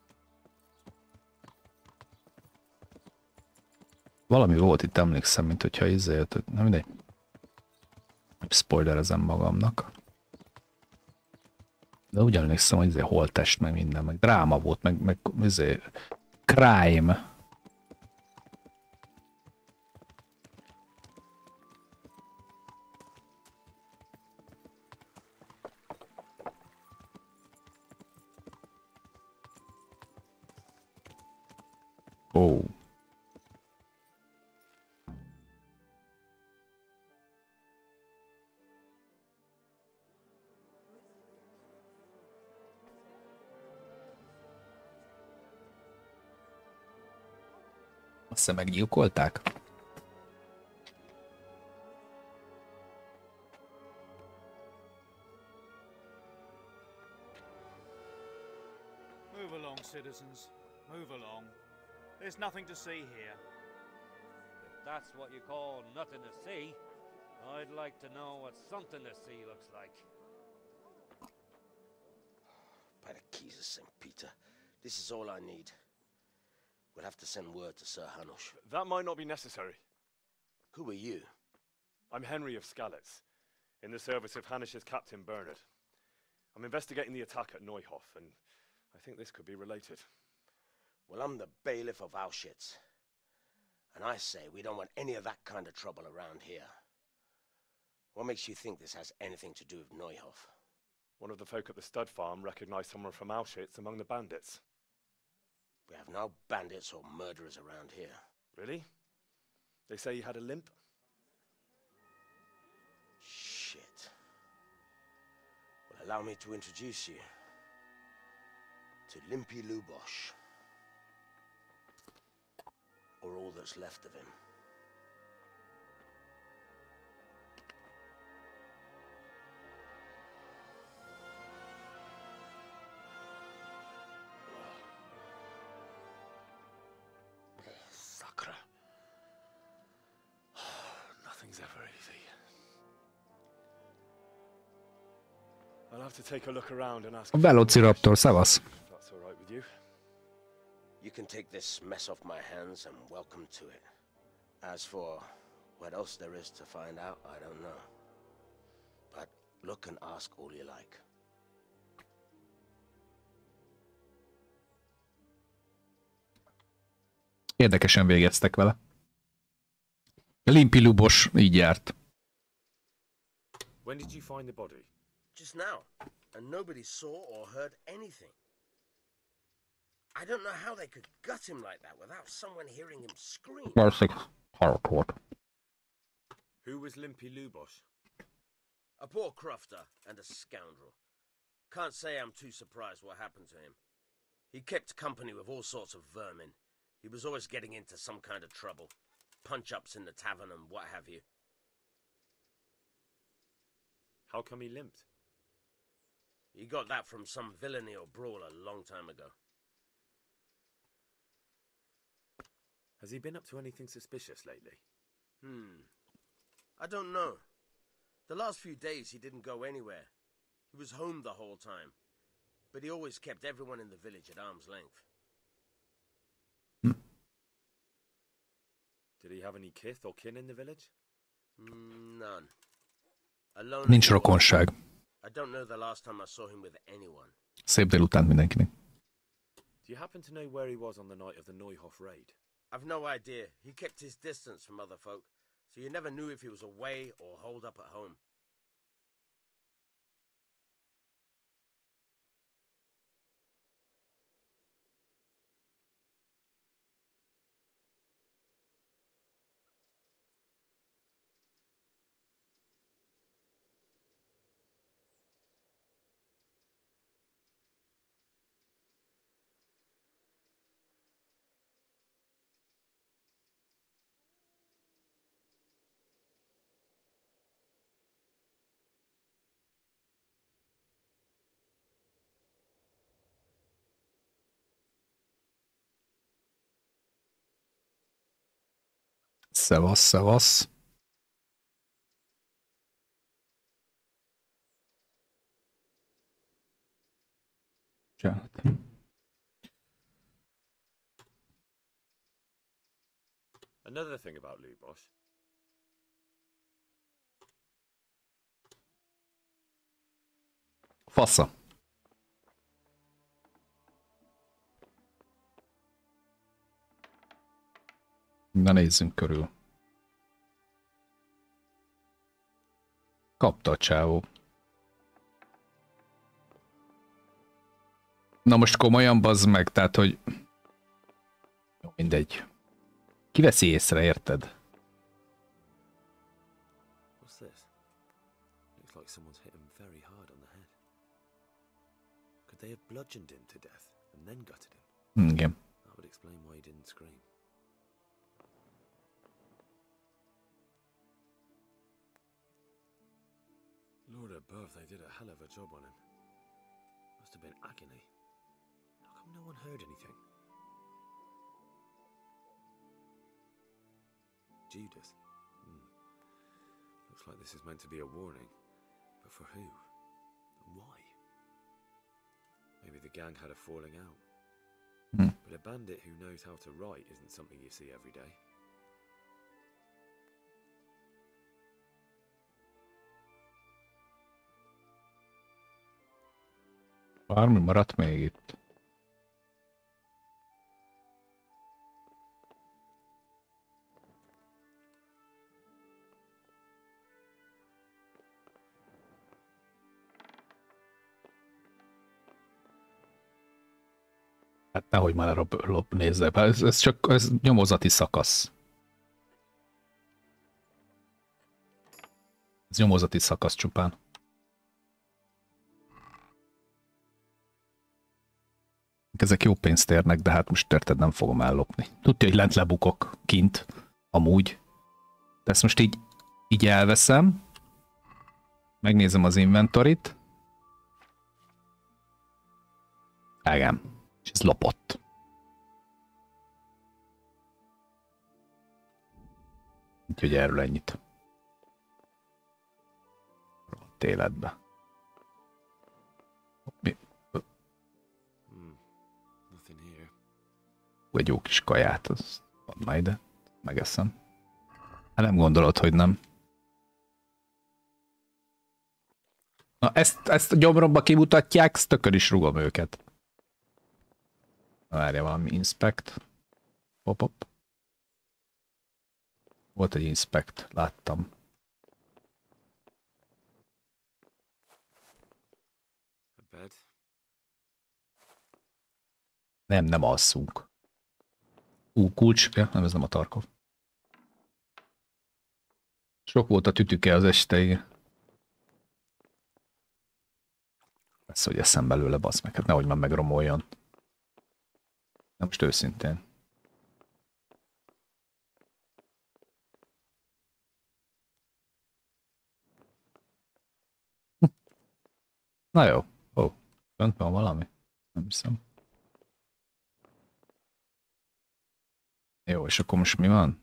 Valami volt itt, emlékszem, mint hogyha izé, nem mindegy. Spoilerezem magamnak. De úgy emlékszem, hogy izé holttest, meg minden, meg dráma volt, meg, meg izé crime. Ó. Oh. Azt hiszem meggyilkolták? Move along, citizens. Move along. There's nothing to see here. If that's what you call nothing to see, I'd like to know what something to see looks like. By the keys of Saint Peter, this is all I need. We'll have to send word to Sir Hanush. That might not be necessary. Who are you? I'm Henry of Skalitz, in the service of Hanush's Captain Bernard. I'm investigating the attack at Neuhof, and I think this could be related. Well, I'm the bailiff of Auschwitz. And I say we don't want any of that kind of trouble around here. What makes you think this has anything to do with Neuhof? One of the folk at the stud farm recognized someone from Auschwitz among the bandits. We have no bandits or murderers around here. Really? They say he had a limp? Shit. Well, allow me to introduce you to Limpy Lubosh. Or all that's left of him. Sakra. Nothing's ever easy. I'll have to take a look around and ask. Velociraptor, szevasz. That's all right with you. You can take this mess off my hands and welcome to it. As for what else there is to find out, I don't know. But look and ask all you like. Érdekesen végeztek vele. Limpy Lubos így járt. When did you find the body? Just now. And nobody saw or heard anything. I don't know how they could gut him like that without someone hearing him scream. Valószínűleg halott volt. Who was Limpy Lubosh? A poor crofter and a scoundrel. Can't say I'm too surprised what happened to him. He kept company with all sorts of vermin. He was always getting into some kind of trouble. Punch-ups in the tavern and what have you. How come he limped? He got that from some villainy or brawl a long time ago. Has he been up to anything suspicious lately? Hmm. I don't know. The last few days he didn't go anywhere. He was home the whole time. But he always kept everyone in the village at arm's length. Did he have any kith or kin in the village? Mm, none. Alone. Nincs rokonság. I don't know the last time I saw him with anyone. Szép délután mindenkinek. Do you happen to know where he was on the night of the Neuhof raid? I've no idea. He kept his distance from other folk, so you never knew if he was away or holed up at home. Szevasz, szevasz. Csinálhat. Another thing about Lubos. Fasza. Na nézzünk körül. Kapta a csávó. Na most komolyan bazd meg, tehát hogy... Jó, mindegy. Ki veszi észre, érted? What's this? Looks like someone's hit him very hard on the head. Could they have bludgeoned him to death and then gutted him? Igen. That would explain why he didn't scream. Lord above, they did a hell of a job on him. Must have been agony. How come no one heard anything? Judas. Hmm. Looks like this is meant to be a warning. But for who? And why? Maybe the gang had a falling out. Hmm. But a bandit who knows how to write isn't something you see every day. Bármi maradt még itt. Hát nehogy már arra lop nézze. Ez, ez csak ez nyomozati szakasz. Ez nyomozati szakasz csupán. Ezek jó pénzt érnek, de hát most érted, nem fogom ellopni. Tudja, hogy lent lebukok kint, amúgy. De ezt most így, így elveszem. Megnézem az inventorit. Igen. És ez lopott. Úgyhogy erről ennyit. Rott életbe. Mi? Egy jó kis kaját, az van már ide. Megeszem. Hát nem gondolod, hogy nem. Na ezt, ezt a gyomromba kimutatják, ezt tökön is rugom őket. Na, várja, valami inspect. Hop, hop. Volt egy inspect, láttam. Nem, nem alszunk. Ú, kulcs. Ja, nem, ez nem a Tarkov. Sok volt a tütüke az esteig. Persze, hogy eszem belőle, basz meg. Hát nehogy már megromoljon. Na most őszintén. Na jó. Ó, oh, fönt van valami? Nem hiszem. Jó, és akkor most mi van?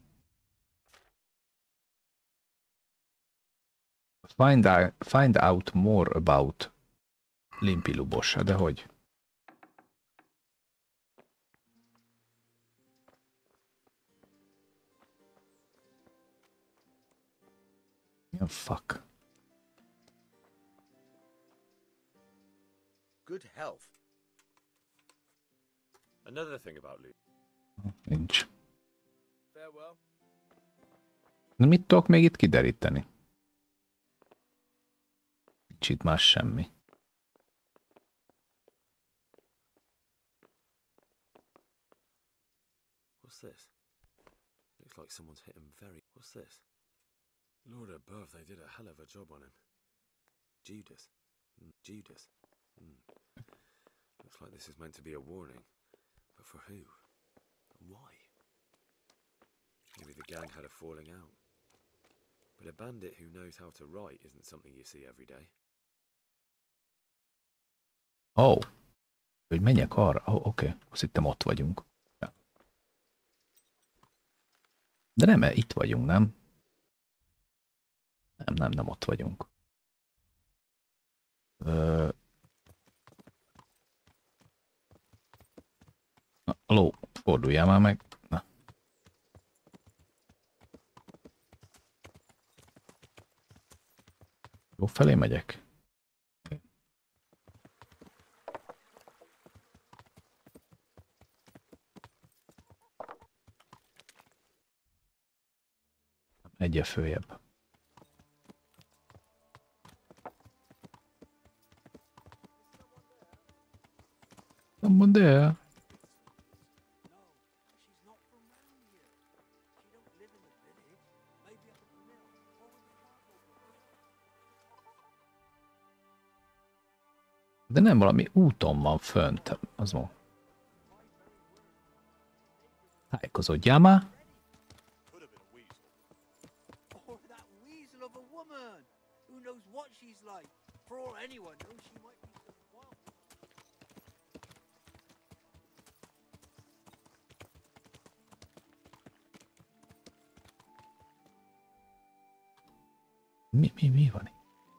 Find out, find out more about Limpi Lubos, de hogy? Milyen fuck? Good health. Another thing about Luke. Nincs. Farewell. De mit tudok még itt kideríteni? Nincs itt más semmi. What's this? Looks like someone's hit him very... What's this? Lord above, they did a hell of a job on him. Judas. Mm, Judas. Mm. Looks like this is meant to be a warning. But for who? And why? Maybe the gang had a falling out. But a bandit who knows how to write isn't something you see every day. Ó, oh. Hogy menjek arra? Ó, oh, oké. Okay. Azt hittem ott vagyunk. Ja. De nem, itt vagyunk, nem? Nem, nem, nem ott vagyunk. Ö... Na, aló, forduljál már meg. Na. Jó felé megyek. Egyre följebb. Someone there. De nem, valami úton van fönt. Az van. Tájékozódjál már. Mi, mi, mi van itt?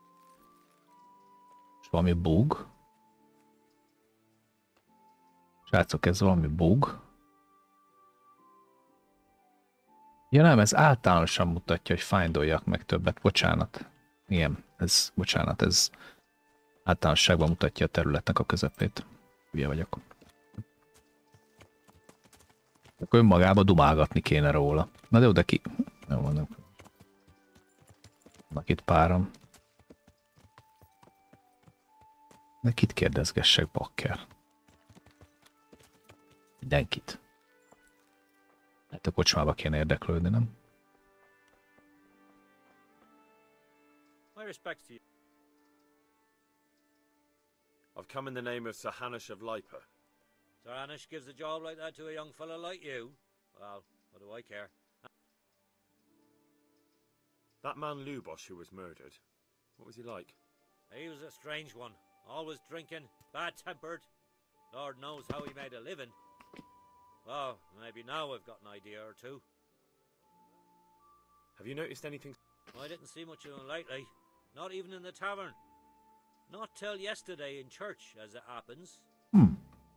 És valami bug? Srácok, ez valami bug? Ja nem, ez általánosan mutatja, hogy findoljak meg többet. Bocsánat. Igen, ez, bocsánat, ez általánosságban mutatja a területnek a közepét. Hülye vagyok. Akkor önmagába dumálgatni kéne róla. Na de oda ki... Nem vannak. Vannak itt páram. De kit kérdezgessek, bakker? Mindenkit. Hát a kocsmába kéne érdeklődni, nem? My respects to you. I've come in the name of Sir Hanush of Lipa. Sir Anish gives a job like that to a young fella like you? Well, what do I care? That man Lubosh who was murdered, what was he like? He was a strange one. Always drinking, bad-tempered. Lord knows how he made a living. Well, maybe now I've got an idea or two. Have you noticed anything? I didn't see much of him lately. Not even in the tavern. Not till yesterday in church, as it happens. Hmm.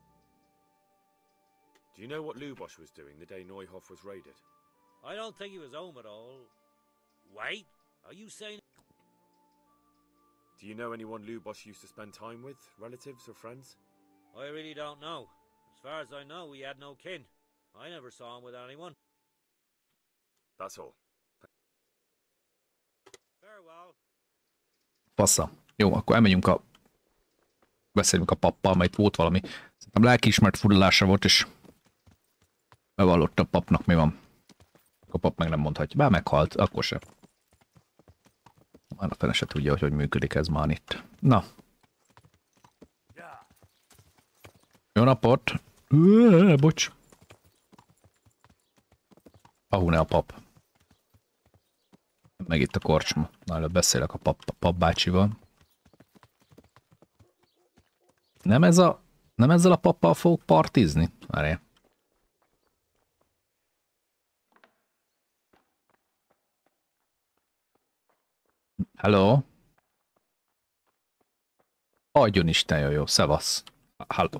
Do you know what Lubosh was doing the day Neuhoff was raided? I don't think he was home at all. Wait, are you saying... Do you know anyone Lubosh used to spend time with? Relatives or friends? I really don't know. As far as I know, he had no kin. I never saw him with anyone. That's all. Farewell. Passza. Jó, akkor elmegyünk a... Beszélünk a pappal, mert itt volt valami. Szerintem lelkiismert furdalása volt, és bevallott a papnak, mi van. A pap meg nem mondhatja. Bár meghalt, akkor sem. Már a fene se tudja, hogy hogy működik ez már itt. Na. Jó napot! Üh, bocs! Ahú, ne a pap. Meg itt a korcsma. Na, előbb beszélek a pap, pap bácsival. Nem ez a... Nem ezzel a pappal fogok partizni? Várjál. Hello? Adjon Isten, jó, jó, szevasz. Hello.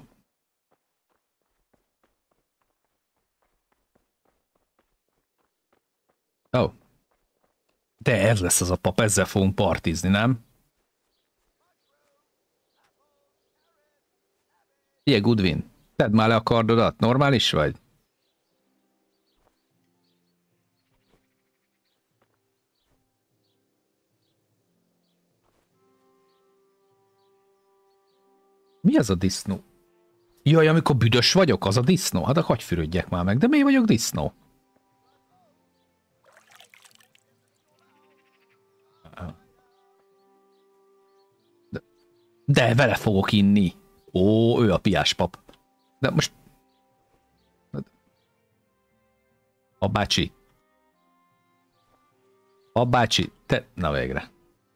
Ó. Oh. De ez lesz az a pap, ezzel fogunk partizni, nem? Figyelj, Goodwin. Tedd már le a kardodat, normális vagy? Mi az a disznó? Jaj, amikor büdös vagyok, az a disznó? Hát hagyj fürödjek már meg, de miért vagyok disznó? De, de vele fogok inni. Ó, ő a piás pap. De most... Apácsi. Apácsi, te... Na végre.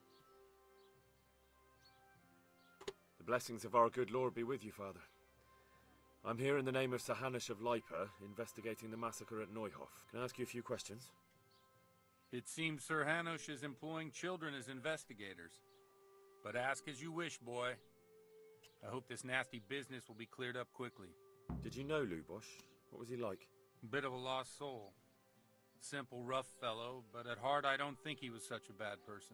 The blessings of our good Lord be with you, Father. I'm here in the name of Sir Hanush of Lipa, investigating the massacre at Neuhof. Can I ask you a few questions? It seems Sir Hanush is employing children as investigators. But ask as you wish, boy. I hope this nasty business will be cleared up quickly. Did you know Lubosh? What was he like? Bit of a lost soul. Simple, rough fellow, but at heart I don't think he was such a bad person.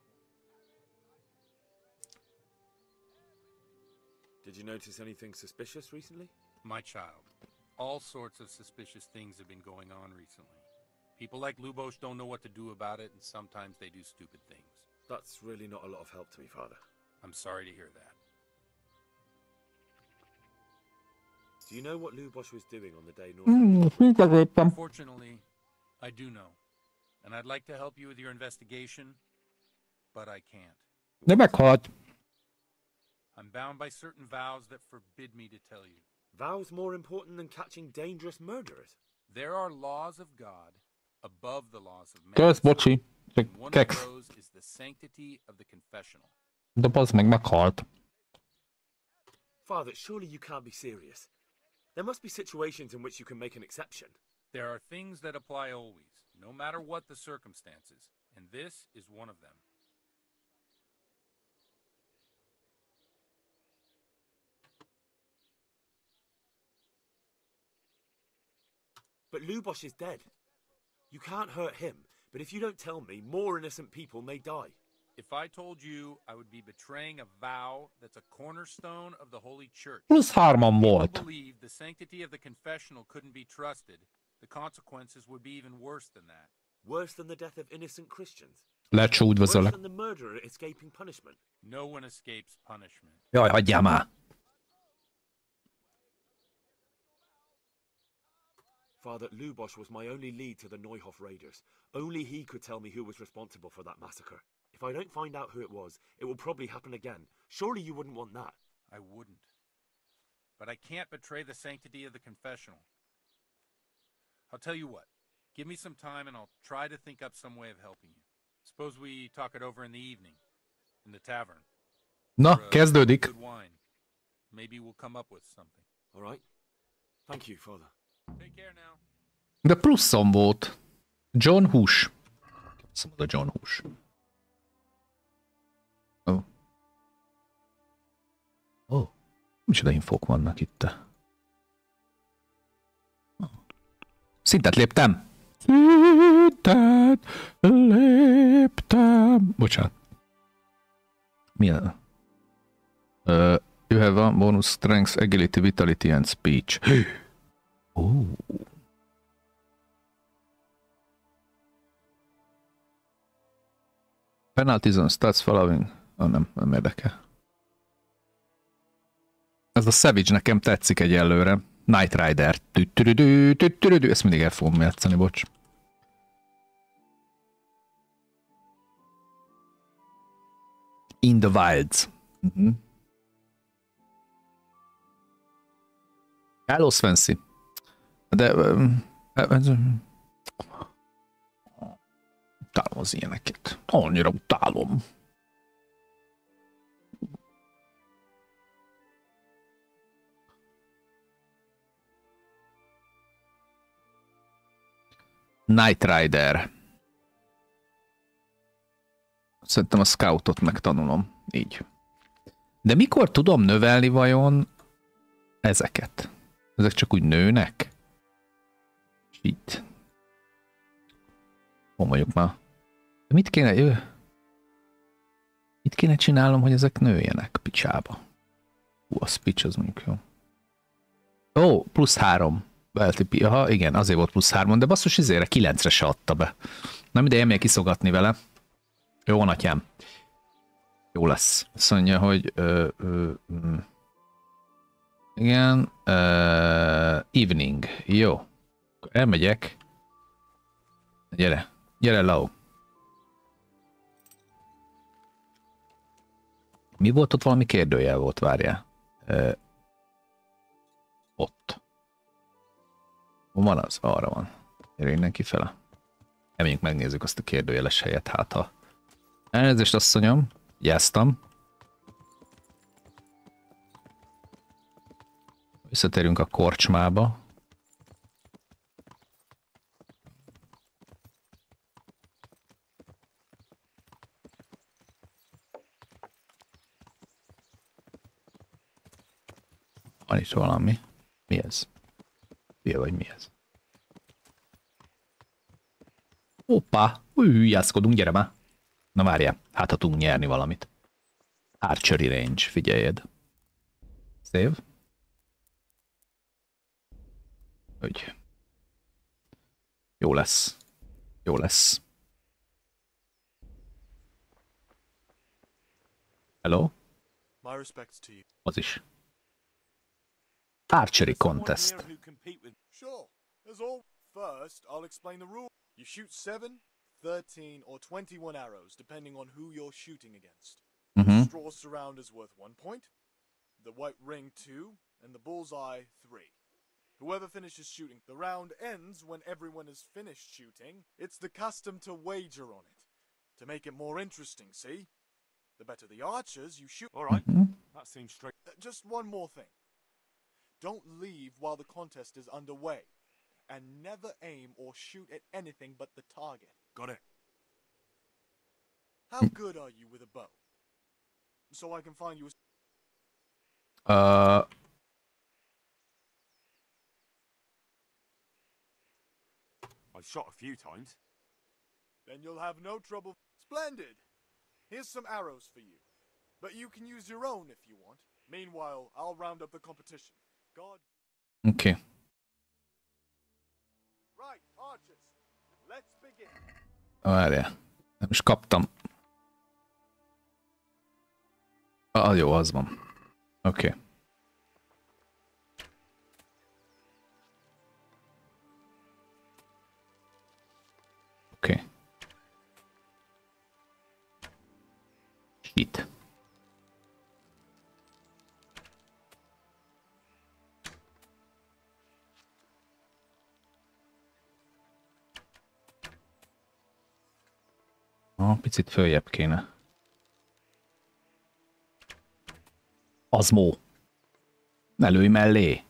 Did you notice anything suspicious recently? My child, all sorts of suspicious things have been going on recently. People like Lubosh don't know what to do about it, and sometimes they do stupid things. That's really not a lot of help to me, Father. I'm sorry to hear that. Do you know what Lubosh was doing on the day North? Unfortunately, I do know. And I'd like to help you with your investigation, but I can't. De meghalt. I'm bound by certain vows that forbid me to tell you. Vows more important than catching dangerous murderers? There are laws of God above the laws of man. Kösz, bocsi. Csak One of keks. those is the sanctity of the confessional. De bazd meg, meghalt. Father, surely you can't be serious. There must be situations in which you can make an exception. There are things that apply always, no matter what the circumstances, and this is one of them. But Lubosh is dead. You can't hurt him, but if you don't tell me, more innocent people may die. If I told you, I would be betraying a vow that's a cornerstone of the Holy Church. Plusz hárman volt. If you believe the sanctity of the confessional couldn't be trusted, the consequences would be even worse than that. Worse than the death of innocent Christians? Lecsó, Worse üdvözöllek. than the murderer escaping punishment? No one escapes punishment. Jaj, hagyjál már. Father, Lubosh was my only lead to the Neuhof raiders. Only he could tell me who was responsible for that massacre. If I don't find out who it was, it will probably happen again. Surely you wouldn't want that. I wouldn't. But I can't betray the sanctity of the confessional. I'll tell you what. Give me some time and I'll try to think up some way of helping you. Suppose we talk it over in the evening, in the tavern. Na, For a kezdődik. good wine. Maybe we'll come up with something. All right. Thank you, Father. Take care now. De pluszom volt. John Hush. Azt mondod, John Hush. Ó. Oh. Ó. Oh. Micsoda infók vannak itt. Szintet léptem. Szintet léptem. Bocsánat. Mi a... Uh, you have one bonus strength, agility, vitality and speech. Ó. Penalties on stats following. Ah, nem, nem érdekel. Ez a Savage nekem tetszik egyelőre. Knight Rider. Tüttürüdü, tüttürüdü. Ezt mindig el fogom játszani, bocs. In the Wilds. Uh-huh. Hello, Svensi. De... Um, utálom az ilyeneket. Annyira utálom. Knight Rider. Szerintem a scoutot megtanulom. Így. De mikor tudom növelni vajon ezeket? Ezek csak úgy nőnek? Itt. Hol mondjuk már? De mit kéne... Ő? Mit kéne csinálnom, hogy ezek nőjenek picsába? Hú, a speech az mondjuk jó. Ó, plusz három. Beltipi. Aha, igen, azért volt plusz három, de basszus izére kilencre se adta be. Nem ideje még kiszogatni vele. Jó, atyám. Jó lesz. Azt mondja, hogy... Ö, ö, ö, igen. Ö, evening. Jó. Elmegyek. Gyere. Gyere, Lau. Mi volt ott? Valami kérdőjel volt, várjál. Ö, ott. Hol van az? Arra van. Gyere innen kifele. Elmegyünk, megnézzük azt a kérdőjeles helyet, hát ha... Elnézést, asszonyom. Jáztam. Visszatérünk a korcsmába. Van itt valami. Mi ez? Hülye vagy mi ez? Hoppá! Hülyászkodunk, gyere már! Na várjál, hát ha tudunk nyerni valamit. Archery range, figyeljed. Save. Hogy. Jó lesz. Jó lesz. Hello? My respects to you. Az is. Archery contest. Sure. As all, first, I'll explain the rule. You shoot seven, thirteen, or twenty-one arrows, depending on who you're shooting against. Mm-hmm. The straw surround is worth one point, the white ring two, and the bullseye three. Whoever finishes shooting, the round ends when everyone is finished shooting. It's the custom to wager on it, to make it more interesting, see? The better the archers you shoot... Alright, Mm-hmm. that seems straight. Uh, just one more thing. Don't leave while the contest is underway, and never aim or shoot at anything but the target. Got it. How good are you with a bow? So I can find you a... Uh... I've shot a few times. Then you'll have no trouble... Splendid! Here's some arrows for you. But you can use your own if you want. Meanwhile, I'll round up the competition. God... Oké. Okay. Right, archers. Let's begin. Várjál. Nem is kaptam. Ah, jó, az van. Oké. Okay. Oké. Okay. Shit. Ah, picit följebb kéne. Azmó. Ne lőj mellé.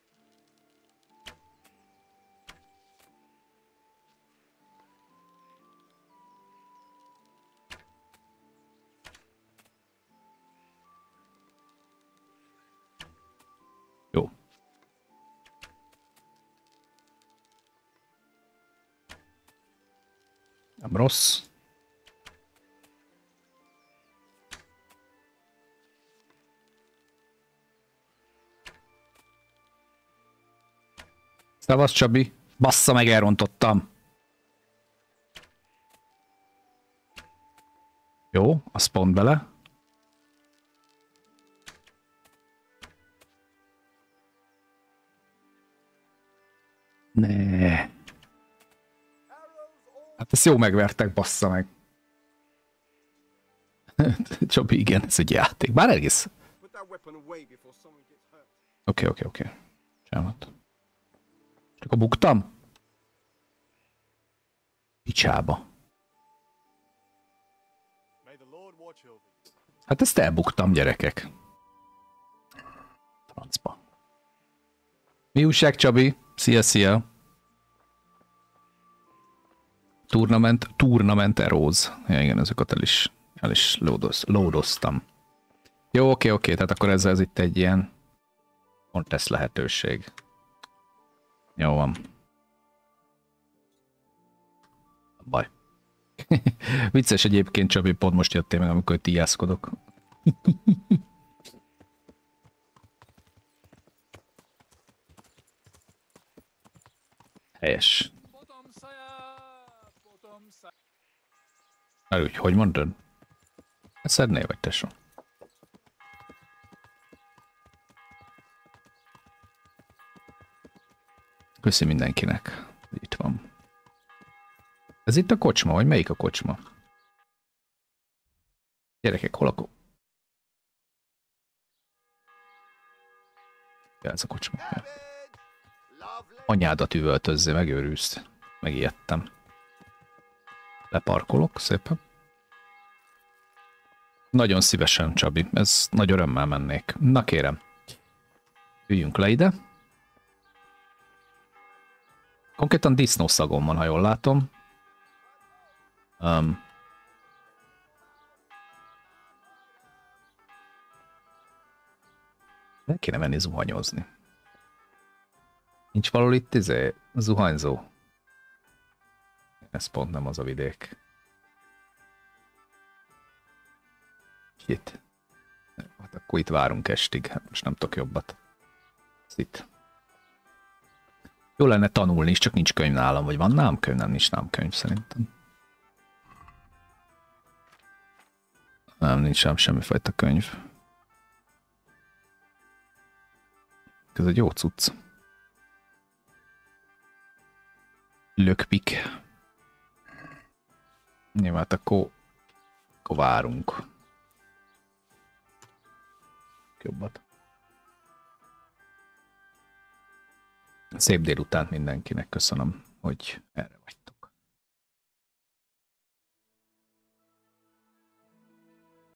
Jó. Nem rossz. Szavasz, Csabi. Bassza meg, elrontottam. Jó, azt pont bele. Ne. Hát ezt jó megvertek, bassza meg. Csabi, igen, ez egy játék. Bár egész. Oké, oké, oké. Csinálhat. Csak a buktam? Picsába. Hát ezt elbuktam, gyerekek. Francba. Mi újság, Csabi? Szia, szia. Tournament, Tournament Eróz. Ja, igen, ezeket el is, el is lódoz, lódoztam. Jó, oké, oké, tehát akkor ez, ez itt egy ilyen contest lehetőség. Jó van. Baj. Vicces egyébként, Csabi, pont most jöttél meg, amikor tíjászkodok. Helyes. Úgy, hogy mondod? Szedné vagy tesó? Köszi mindenkinek. Itt van. Ez itt a kocsma, vagy melyik a kocsma? Gyerekek, hol a ko... Ja, ez a kocsma. Ja. Anyádat üvöltözzé, megőrülsz. Megijedtem. Leparkolok szépen. Nagyon szívesen, Csabi. Ez nagy örömmel mennék. Na kérem. Üljünk le ide. Konkrétan disznószagom van, ha jól látom. Um, el kéne menni zuhanyozni. Nincs valahol itt izé, zuhanyzó. Ez pont nem az a vidék. Itt. Hát akkor itt várunk estig. Hát most nem tudok jobbat. Ez itt. Jó lenne tanulni is, csak nincs könyv nálam. Vagy van nálam könyv? Nem, nincs nálam könyv szerintem. Nem, nincs ám semmifajta könyv. Ez egy jó cucc. Lökpik. Jó, hát akkor, akkor várunk. Jobbat. Szép délutánt mindenkinek, köszönöm, hogy erre vagy.